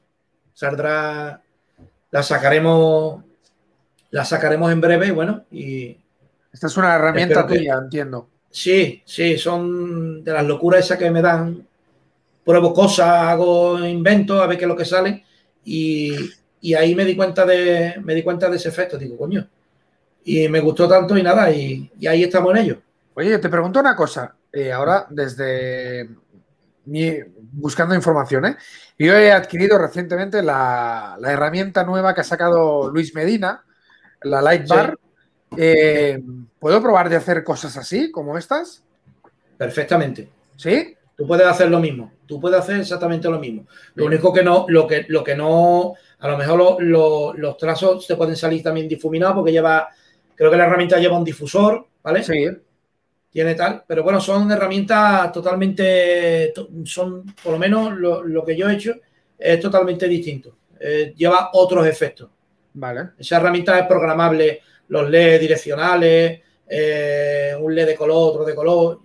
La sacaremos en breve, bueno, y... Esta es una herramienta tuya, entiendo. Sí, son de las locuras esas que me dan. Pruebo cosas, hago inventos, a ver qué es lo que sale, y ahí me di cuenta de ese efecto. Digo, coño, y me gustó tanto y nada, y ahí estamos en ello. Oye, te pregunto una cosa, ahora desde buscando información, ¿eh? Yo he adquirido recientemente la herramienta nueva que ha sacado Luis Medina, la Light Bar. Sí. ¿Puedo probar de hacer cosas así, como estas? Perfectamente. ¿Sí? Tú puedes hacer lo mismo. Tú puedes hacer exactamente lo mismo. Lo único que no, lo que no, a lo mejor los trazos te pueden salir también difuminados porque creo que la herramienta lleva un difusor, ¿vale? Sí. Tiene tal, pero bueno, son herramientas totalmente, por lo menos lo que yo he hecho es totalmente distinto. Lleva otros efectos. Vale. Esa herramienta es programable, los LED direccionales, un LED de color, otro de color.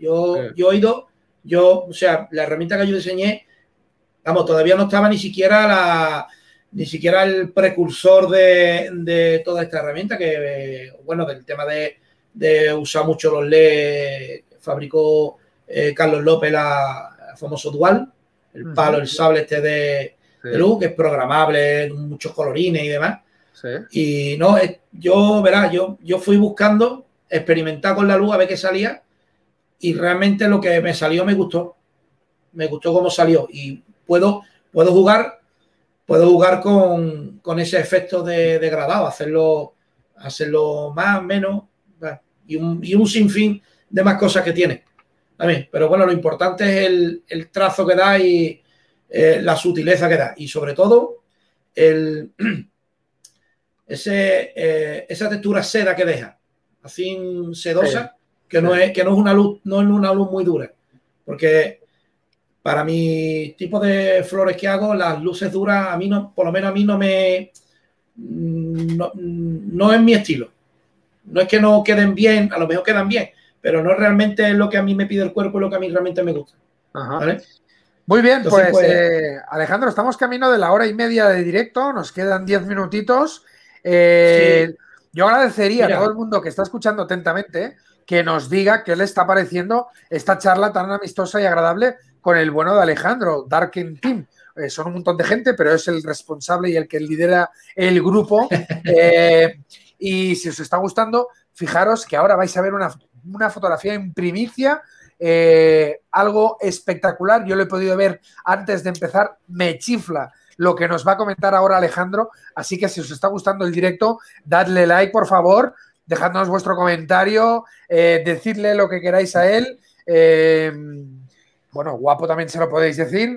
O sea, la herramienta que yo diseñé, vamos, todavía no estaba ni siquiera el precursor de toda esta herramienta, que, bueno, del tema de usar mucho los LED, fabricó Carlos López el famoso Dual, el palo, el sable este de luz, que es programable, muchos colorines y demás. Sí. Y no, yo fui buscando, experimentar con la luz a ver qué salía, y realmente lo que me salió me gustó cómo salió, y puedo jugar con ese efecto de degradado, hacerlo más, menos, y un sinfín de más cosas que tiene también. Pero bueno, lo importante es el trazo que da y la sutileza que da, y sobre todo esa textura seda que deja, así sedosa, que no es una luz muy dura, porque para mi tipo de flores que hago, las luces duras a mí no, por lo menos a mí no es mi estilo. No es que no queden bien, a lo mejor quedan bien, pero no realmente es lo que a mí me pide el cuerpo y lo que a mí realmente me gusta. ¿Vale? Muy bien. Entonces, pues Alejandro, estamos camino de la 1:30 de directo, nos quedan 10 minutitos. Sí. Yo agradecería a todo el mundo que está escuchando atentamente que nos diga qué le está pareciendo esta charla tan amistosa y agradable con el bueno de Alejandro, Darken Team. Son un montón de gente, pero es el responsable y el que lidera el grupo. Y si os está gustando, fijaros que ahora vais a ver una fotografía en primicia, algo espectacular. Yo lo he podido ver antes de empezar, me chifla lo que nos va a comentar ahora Alejandro, así que si os está gustando el directo, dadle like, por favor, dejadnos vuestro comentario, decidle lo que queráis a él. Bueno, guapo también se lo podéis decir.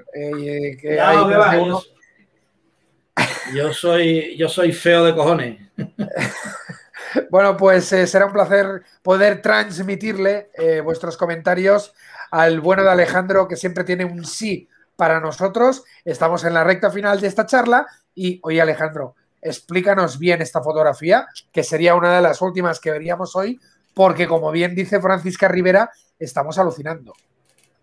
Yo soy feo de cojones. Bueno, pues será un placer poder transmitirle vuestros comentarios al bueno de Alejandro, que siempre tiene un sí para nosotros. Estamos en la recta final de esta charla y, oye, Alejandro, explícanos bien esta fotografía, que sería una de las últimas que veríamos hoy, porque, como bien dice Francisca Rivera, estamos alucinando.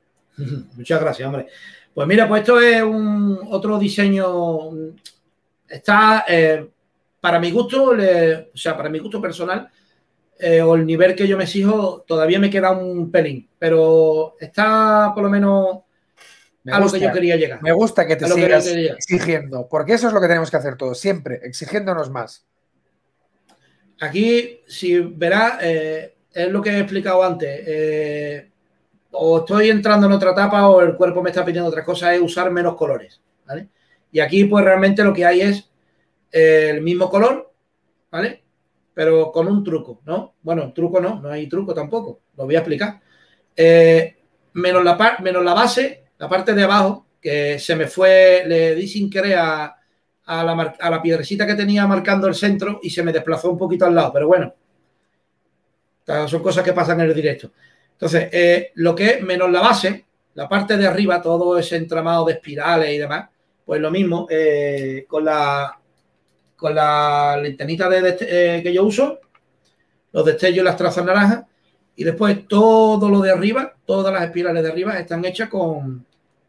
Muchas gracias, hombre. Pues mira, pues esto es otro diseño está, para mi gusto, o sea, para mi gusto personal, o el nivel que yo me exijo, todavía me queda un pelín, pero está por lo menos a lo que yo quería llegar. Me gusta que te sigas exigiendo, porque eso es lo que tenemos que hacer todos, siempre, exigiéndonos más. Aquí, si verás, es lo que he explicado antes. O estoy entrando en otra etapa o el cuerpo me está pidiendo otra cosa, es usar menos colores, ¿vale? Y aquí, pues realmente lo que hay es el mismo color, ¿vale? Pero con un truco, ¿no? Bueno, truco no hay truco tampoco, lo voy a explicar. Menos la base, la parte de abajo, que se me fue, le di sin querer a la piedrecita que tenía marcando el centro y se me desplazó un poquito al lado, pero bueno, son cosas que pasan en el directo. Entonces, lo que es menos la base, la parte de arriba, todo ese entramado de espirales y demás, pues lo mismo, con la linternita que yo uso, los destellos y las trazas naranjas, y después todo lo de arriba, todas las espirales de arriba están hechas con...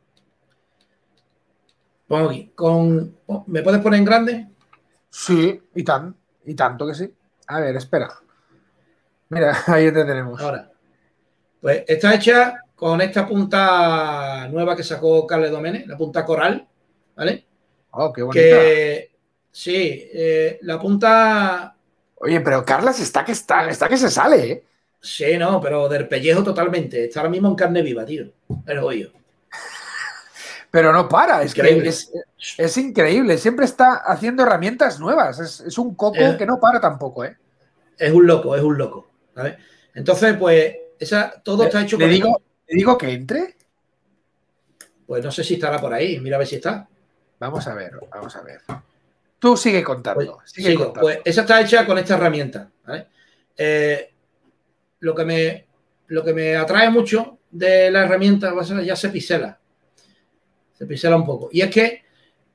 Pongo aquí, ¿me puedes poner en grande? Sí, y tanto que sí. A ver, espera. Mira, ahí te tenemos. Ahora, pues está hecha con esta punta nueva que sacó Carle Domene, la punta coral, ¿vale? Oh, qué bonita. Sí, la punta... Oye, pero Carlas está que se sale, ¿eh? Sí, no, pero del pellejo totalmente. Está ahora mismo en carne viva, tío. El hoyo. Pero no para, increíble. Es increíble. Siempre está haciendo herramientas nuevas. Es un coco que no para tampoco, ¿eh? Es un loco, ¿sabes? Entonces, pues, todo está hecho ¿Le digo que entre? Pues no sé si estará por ahí. Mira a ver si está. Vamos a ver. Tú sigue contando. Pues, sigo. Pues esa está hecha con esta herramienta, ¿vale? Lo que me atrae mucho de la herramienta ya se pisela. Se pisela un poco. Y es que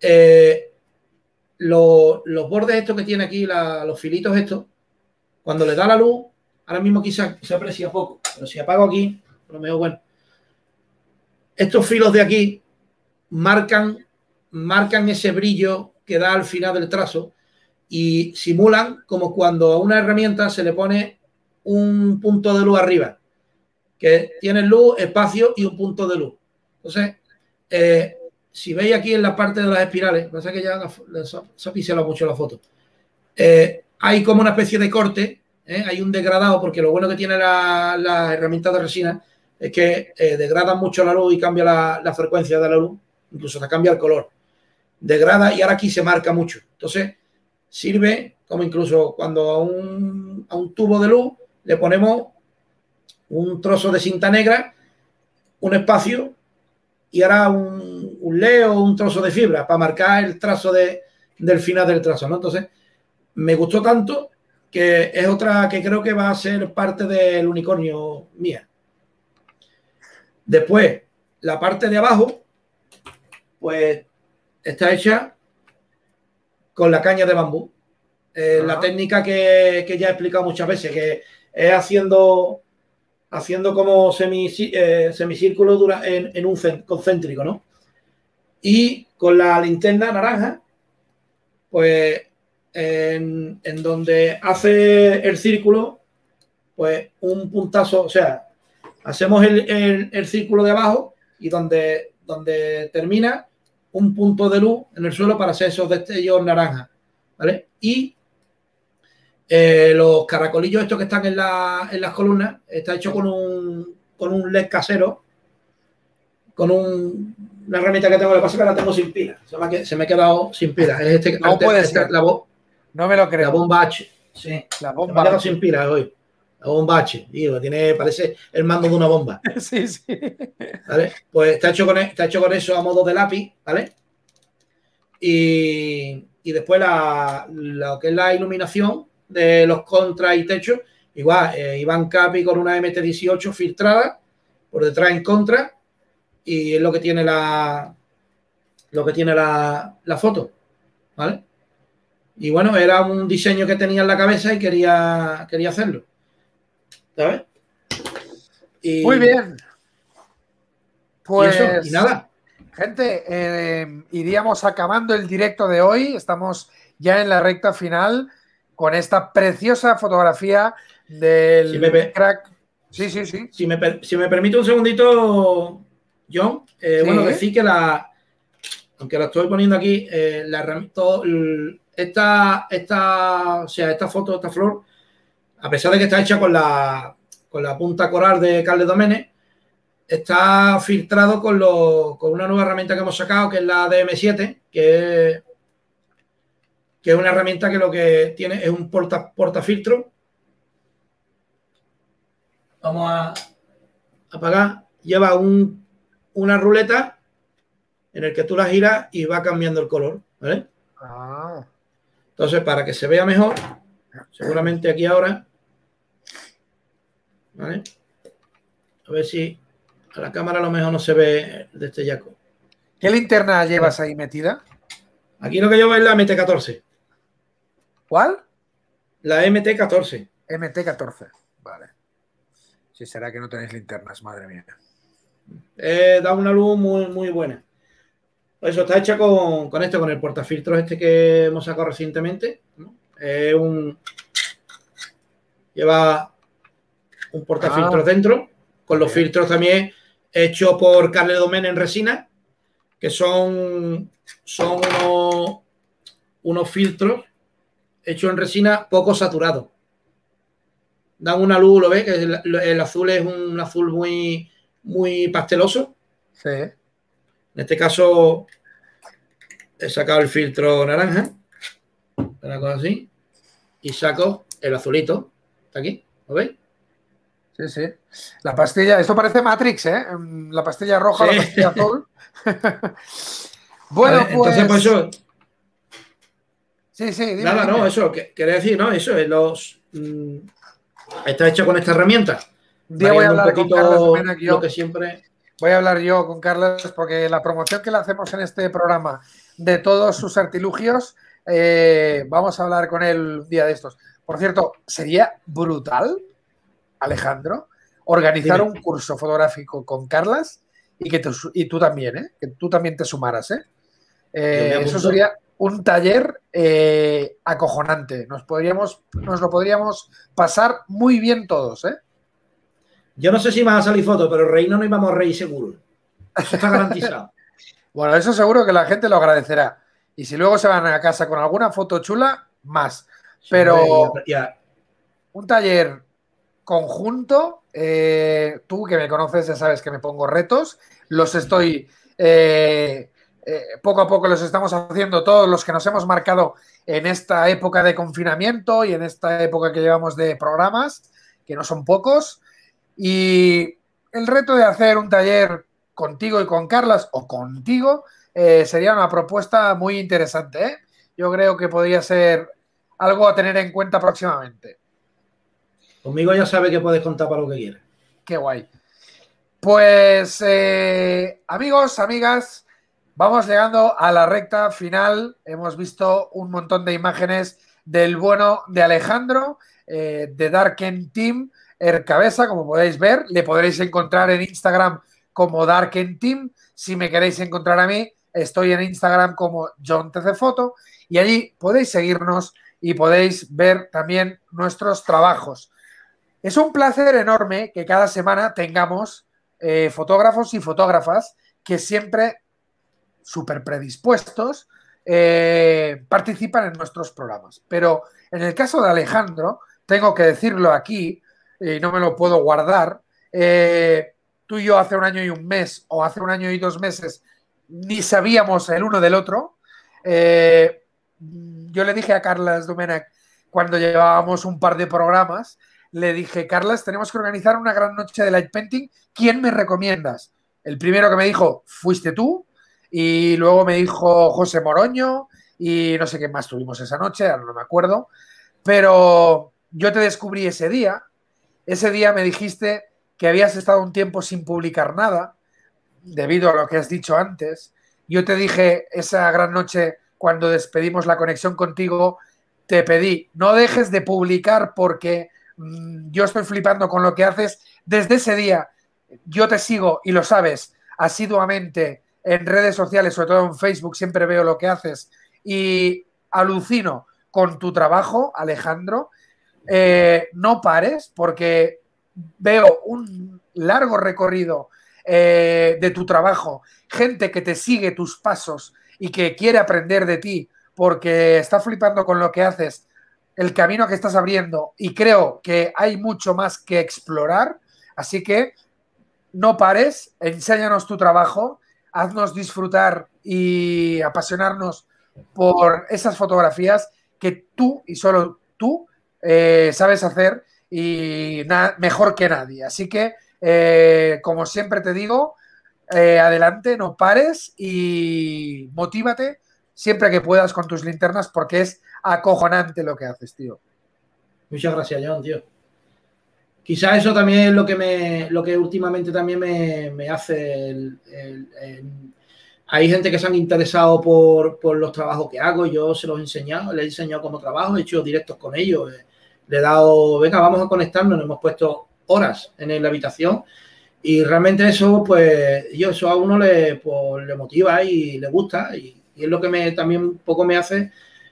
los bordes estos que tiene aquí, los filitos estos, cuando le da la luz, ahora mismo aquí se aprecia poco, pero si apago aquí, por lo menos, bueno, estos filos de aquí marcan ese brillo que da al final del trazo y simulan como cuando a una herramienta se le pone un punto de luz arriba, que tiene luz, espacio y un punto de luz. Entonces, si veis aquí en la parte de las espirales, pasa que ya se ha pixelado mucho la foto, hay como una especie de corte, hay un degradado, porque lo bueno que tiene las herramientas de resina es que degradan mucho la luz y cambia la frecuencia de la luz, incluso se cambia el color. Degrada y ahora aquí se marca mucho. Entonces, sirve como incluso cuando a un tubo de luz le ponemos un trozo de cinta negra, un espacio y ahora un LED o un trozo de fibra para marcar el trazo del final del trazo, ¿no? Entonces, me gustó tanto que es otra que creo que va a ser parte del unicornio mía. Después, la parte de abajo, pues está hecha con la caña de bambú. La técnica que ya he explicado muchas veces, que es haciendo como semicírculo en un concéntrico, ¿no? Y con la linterna naranja, pues en donde hace el círculo, pues un puntazo, o sea, hacemos el círculo de abajo y donde termina un punto de luz en el suelo para hacer esos destellos naranjas, ¿vale? Y los caracolillos estos que están en las columnas, está hecho con un LED casero, con una herramienta que tengo, le pasa que la tengo sin pila, se me ha quedado sin pila. Es no puede ser. No me lo creo. La bomba H, sí. La bomba se me ha quedado sin pila hoy. La bomba H, digo, parece el mando de una bomba. Sí. ¿Vale? Pues está hecho con eso a modo de lápiz, ¿vale? Y después lo que es la iluminación de los contras y techos, igual, Iván Capi con una MT18 filtrada por detrás en contra, y es lo que tiene la foto, ¿vale? Y bueno, era un diseño que tenía en la cabeza y quería hacerlo, ¿sabes? Muy bien. Pues y nada. Gente, iríamos acabando el directo de hoy. Estamos ya en la recta final con esta preciosa fotografía del crack. Sí. Si me permite un segundito, John, Sí. bueno, decir que aunque la estoy poniendo aquí, la herramienta, esta foto, esta flor, a pesar de que está hecha con la punta coral de Carles Domènech, está filtrado con una nueva herramienta que hemos sacado, que es la DM7, que es una herramienta que lo que tiene es un portafiltro. Vamos a apagar. Lleva una ruleta en el que tú la giras y va cambiando el color, ¿vale? Entonces, para que se vea mejor, seguramente aquí ahora, ¿vale? A ver si a la cámara a lo mejor no se ve de este yaco. ¿Qué linterna llevas ahí metida? Aquí lo que llevo es la MT14. ¿Cuál? La MT14. MT14, vale. Si será que no tenéis linternas, madre mía. Da una luz muy, muy buena. Eso está hecha con el portafiltros que hemos sacado recientemente, ¿no? Lleva un portafiltros dentro, con los filtros también hechos por Carles Domènech en resina, que son unos filtros hechos en resina poco saturados. Dan una luz, ¿lo ves? Que el azul es un azul muy, muy pasteloso. Sí. En este caso he sacado el filtro naranja, una cosa así, y saco el azulito. Está aquí, ¿lo veis? Sí. La pastilla, esto parece Matrix, ¿eh? La pastilla roja, sí. La pastilla azul. Bueno, vale, entonces, pues eso. Sí, dime, nada, dime. No, eso, quería decir, ¿no? Eso es está hecho con esta herramienta. Un día voy a hablar con Carles Domènech, lo que siempre... Voy a hablar yo con Carles porque la promoción que le hacemos en este programa de todos sus artilugios, vamos a hablar con él un día de estos. Por cierto, sería brutal, Alejandro, organizar un curso fotográfico con Carles y tú también, ¿eh? Que tú también te sumaras, ¿eh? Eso sería un taller acojonante. Nos lo podríamos pasar muy bien todos, ¿eh? Yo no sé si van a salir fotos, pero reír no nos íbamos a reír seguro. Eso está garantizado. Bueno, eso seguro que la gente lo agradecerá. Y si luego se van a casa con alguna foto chula, más. Pero un taller conjunto, tú que me conoces ya sabes que me pongo retos, los estoy... poco a poco los estamos haciendo todos los que nos hemos marcado en esta época de confinamiento y en esta época que llevamos de programas, que no son pocos. Y el reto de hacer un taller contigo y con Carles o contigo sería una propuesta muy interesante, ¿eh? Yo creo que podría ser algo a tener en cuenta próximamente. Conmigo ya sabe que puedes contar para lo que quieras. Qué guay. Pues amigos, amigas, vamos llegando a la recta final. Hemos visto un montón de imágenes del bueno de Alejandro, de Darken Team, Cabeza, como podéis ver. Le podréis encontrar en Instagram como Darken Team. Si me queréis encontrar a mí, estoy en Instagram como JohnTCFoto y allí podéis seguirnos y podéis ver también nuestros trabajos. Es un placer enorme que cada semana tengamos fotógrafos y fotógrafas que siempre súper predispuestos participan en nuestros programas. Pero en el caso de Alejandro, tengo que decirlo aquí, y no me lo puedo guardar, tú y yo hace un año y un mes o hace un año y 2 meses ni sabíamos el uno del otro. Yo le dije a Carles Domènech cuando llevábamos un par de programas, le dije, Carles, tenemos que organizar una gran noche de light painting. ¿Quién me recomiendas? El primero que me dijo, fuiste tú, y luego me dijo José Moroño, y no sé qué más tuvimos esa noche, ahora no me acuerdo, pero yo te descubrí ese día. Ese día me dijiste que habías estado un tiempo sin publicar nada, debido a lo que has dicho antes. Yo te dije esa gran noche, cuando despedimos la conexión contigo, te pedí, no dejes de publicar porque yo estoy flipando con lo que haces. Desde ese día yo te sigo, y lo sabes, asiduamente en redes sociales, sobre todo en Facebook, siempre veo lo que haces y alucino con tu trabajo, Alejandro. No pares, porque veo un largo recorrido de tu trabajo, gente que te sigue tus pasos y que quiere aprender de ti porque está flipando con lo que haces, el camino que estás abriendo, y creo que hay mucho más que explorar, así que no pares, enséñanos tu trabajo, haznos disfrutar y apasionarnos por esas fotografías que tú y solo tú sabes hacer y mejor que nadie. Así que, como siempre te digo, adelante, no pares y motívate siempre que puedas con tus linternas porque es acojonante lo que haces, tío. Muchas gracias, John, tío. Quizás eso también es lo que últimamente también me hace hay gente que se han interesado por los trabajos que hago, yo se los he enseñado, les he enseñado cómo trabajo, he hecho directos con ellos, le he dado, venga, vamos a conectarnos, nos hemos puesto horas en la habitación y realmente eso, pues, eso a uno le motiva y le gusta y es lo que también un poco me hace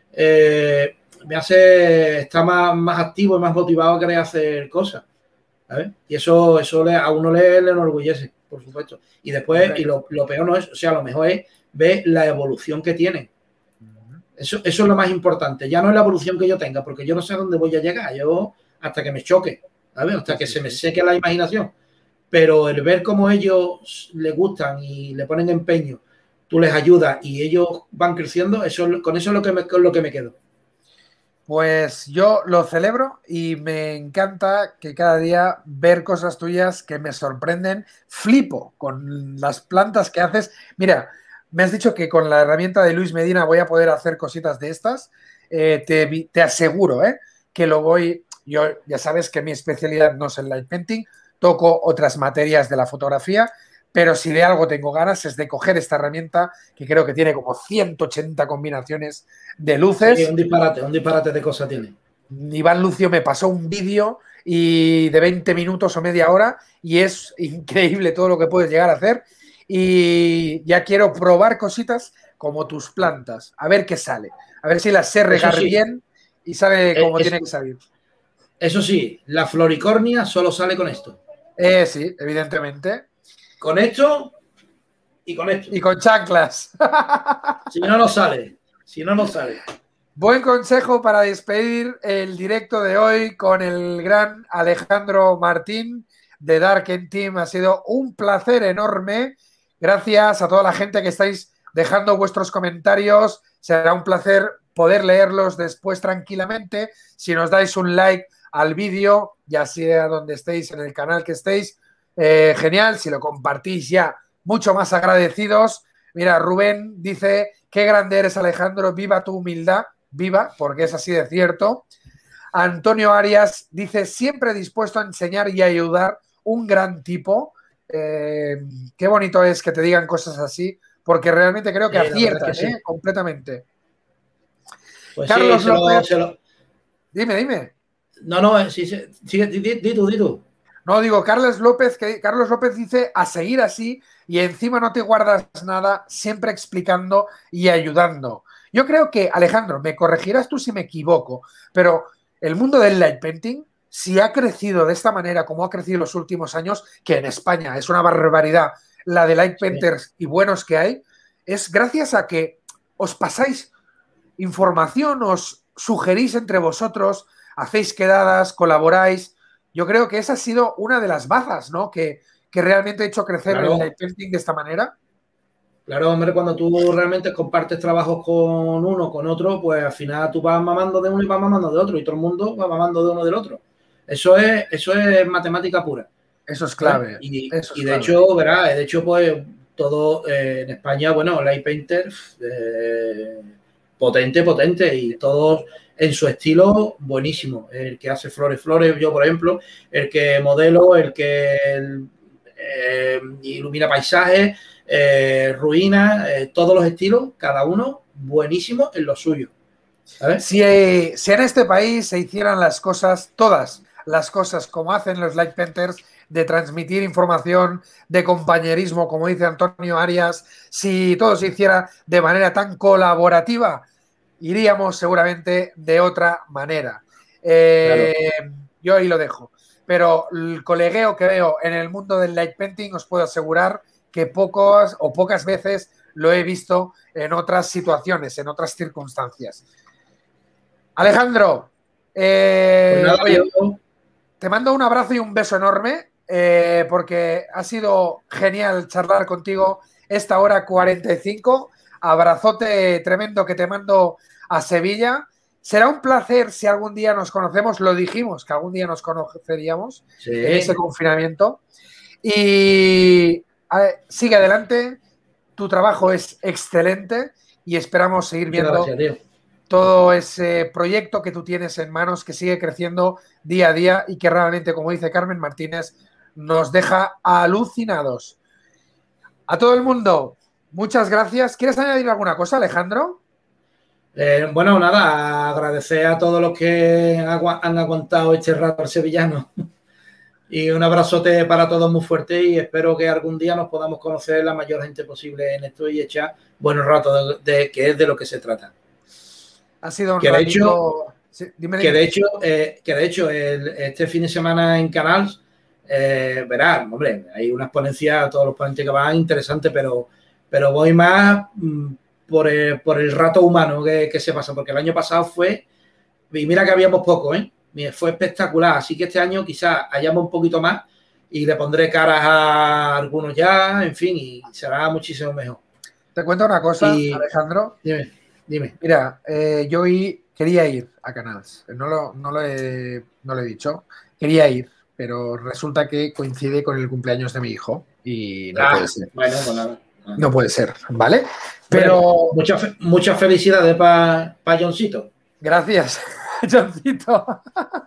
estar más activo y más motivado a querer hacer cosas, ¿sabes? Y eso a uno le enorgullece, por supuesto. Y después, y lo peor no es, o sea, lo mejor es ver la evolución que tienen. Eso es lo más importante. Ya no es la evolución que yo tenga, porque yo no sé a dónde voy a llegar. Yo hasta que me choque, ¿sabes? Hasta que se me seque la imaginación. Pero el ver cómo ellos les gustan y le ponen empeño, tú les ayudas y ellos van creciendo, con eso es lo que me quedo. Pues yo lo celebro y me encanta que cada día ver cosas tuyas que me sorprenden. Flipo con las plantas que haces. Mira, me has dicho que con la herramienta de Luis Medina voy a poder hacer cositas de estas. Te aseguro que lo voy... Yo ya sabes que mi especialidad no es el light painting, toco otras materias de la fotografía, pero si de algo tengo ganas es de coger esta herramienta que creo que tiene como 180 combinaciones de luces. Sí, un disparate de cosas tiene. Iván Lucio me pasó un vídeo de 20 minutos o media hora y es increíble todo lo que puedes llegar a hacer y ya quiero probar cositas como tus plantas, a ver qué sale, a ver si las sé regar bien y sale como tiene que salir. Eso sí, la floricornia solo sale con esto. Sí, evidentemente. Con esto y con esto. Y con chanclas. Si no, no sale. Si no, no sale. Buen consejo para despedir el directo de hoy con el gran Alejandro Martín de Dark End Team. Ha sido un placer enorme. Gracias a toda la gente que estáis dejando vuestros comentarios. Será un placer poder leerlos después tranquilamente. Si nos dais un like al vídeo, ya sea donde estéis, en el canal que estéis, genial. Si lo compartís ya, mucho más agradecidos. Mira, Rubén dice, qué grande eres, Alejandro, viva tu humildad. Viva, porque es así de cierto. Antonio Arias dice, siempre dispuesto a enseñar y ayudar, un gran tipo. Qué bonito es que te digan cosas así, porque realmente creo que aciertan, sí. Completamente. Pues Carlos sí, López. Dime. No, sí, di tú. No, digo, Carlos López dice a seguir así y encima no te guardas nada, siempre explicando y ayudando. Yo creo que, Alejandro, me corregirás tú si me equivoco, pero el mundo del light painting, si ha crecido de esta manera como ha crecido en los últimos años, que en España es una barbaridad la de light painters y buenos que hay, es gracias a que os pasáis información, os sugerís entre vosotros, hacéis quedadas, colaboráis. Yo creo que esa ha sido una de las bazas, ¿no? Que realmente ha hecho crecer el light painting de esta manera. Claro, hombre, cuando tú realmente compartes trabajos con uno, con otro, pues al final tú vas mamando de uno y vas mamando de otro y todo el mundo va mamando de uno del otro. Eso es matemática pura. Eso es clave. Y de hecho, verás, pues todo en España, bueno, light painter potente y todos en su estilo buenísimo. El que hace flores, yo por ejemplo, el que modelo, el que ilumina paisajes, ruinas, todos los estilos, cada uno buenísimo en lo suyo. ¿Sabes? Si en este país se hicieran las cosas, todas las cosas como hacen los light painters, de transmitir información, de compañerismo, como dice Antonio Arias, si todo se hiciera de manera tan colaborativa, iríamos seguramente de otra manera. Claro. Yo ahí lo dejo. Pero el colegueo que veo en el mundo del light painting os puedo asegurar que pocas veces lo he visto en otras situaciones, en otras circunstancias. Alejandro, Pues nada, oye, te mando un abrazo y un beso enorme porque ha sido genial charlar contigo esta hora 45. Abrazote tremendo que te mando a Sevilla. Será un placer si algún día nos conocemos. Lo dijimos que algún día nos conoceríamos en ese confinamiento. Y sigue adelante. Tu trabajo es excelente y esperamos seguir viendo todo ese proyecto que tú tienes en manos, que sigue creciendo día a día y que realmente, como dice Carmen Martínez, nos deja alucinados. A todo el mundo, muchas gracias. ¿Quieres añadir alguna cosa, Alejandro? Bueno, nada, agradecer a todos los que han aguantado este rato al sevillano. Y un abrazote para todos muy fuerte y espero que algún día nos podamos conocer la mayor gente posible en esto y echar buenos ratos que es de lo que se trata. Ha sido un que ratito... de hecho, este fin de semana en Canals, verás, hombre, hay una exponencia, todos los ponentes que van interesantes, pero voy más por el rato humano que se pasa, porque el año pasado fue, y mira que habíamos poco, fue espectacular, así que este año quizás hayamos un poquito más y le pondré caras a algunos ya, en fin, y será muchísimo mejor. Te cuento una cosa, Alejandro. Dime. Mira, yo quería ir a Canals, no lo he dicho, quería ir, pero resulta que coincide con el cumpleaños de mi hijo y no puede ser. Bueno, pues nada. No puede ser, ¿vale? Pero... Muchas felicidades para Johncito. Gracias, Johncito.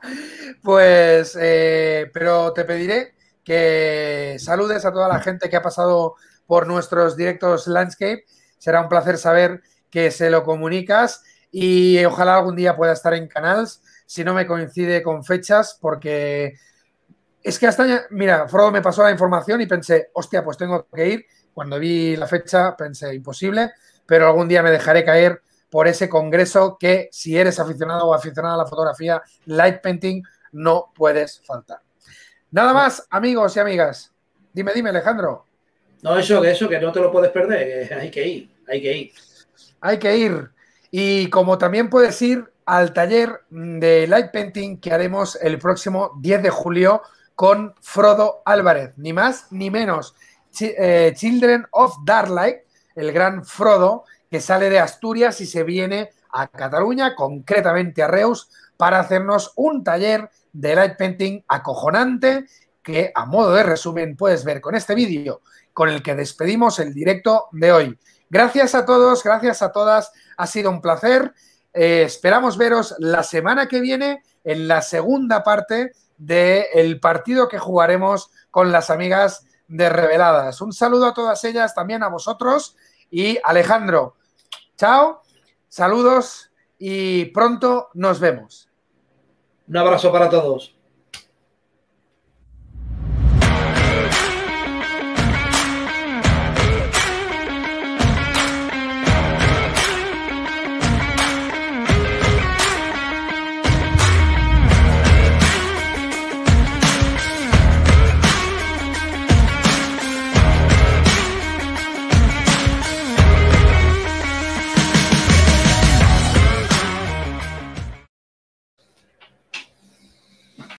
Pues, pero te pediré que saludes a toda la gente que ha pasado por nuestros directos Landscape. Será un placer saber que se lo comunicas y ojalá algún día pueda estar en Canals, si no me coincide con fechas, porque es que mira, Frodo me pasó la información y pensé, hostia, pues tengo que ir. Cuando vi la fecha pensé, imposible, pero algún día me dejaré caer por ese congreso que si eres aficionado o aficionada a la fotografía, light painting, no puedes faltar. Nada más, amigos y amigas. Dime, Alejandro. No, eso que no te lo puedes perder, hay que ir. Hay que ir. Y como también puedes ir al taller de light painting que haremos el próximo 10 de julio con Frodo Álvarez, ni más ni menos. Children of Darklight, el gran Frodo, que sale de Asturias y se viene a Cataluña, concretamente a Reus, para hacernos un taller de light painting acojonante que, a modo de resumen, puedes ver con este vídeo con el que despedimos el directo de hoy. Gracias a todos, gracias a todas, ha sido un placer. Esperamos veros la semana que viene en la segunda parte del partido que jugaremos con las amigas de Reveladas. Un saludo a todas ellas, también a vosotros y Alejandro. Chao, saludos y pronto nos vemos. Un abrazo para todos.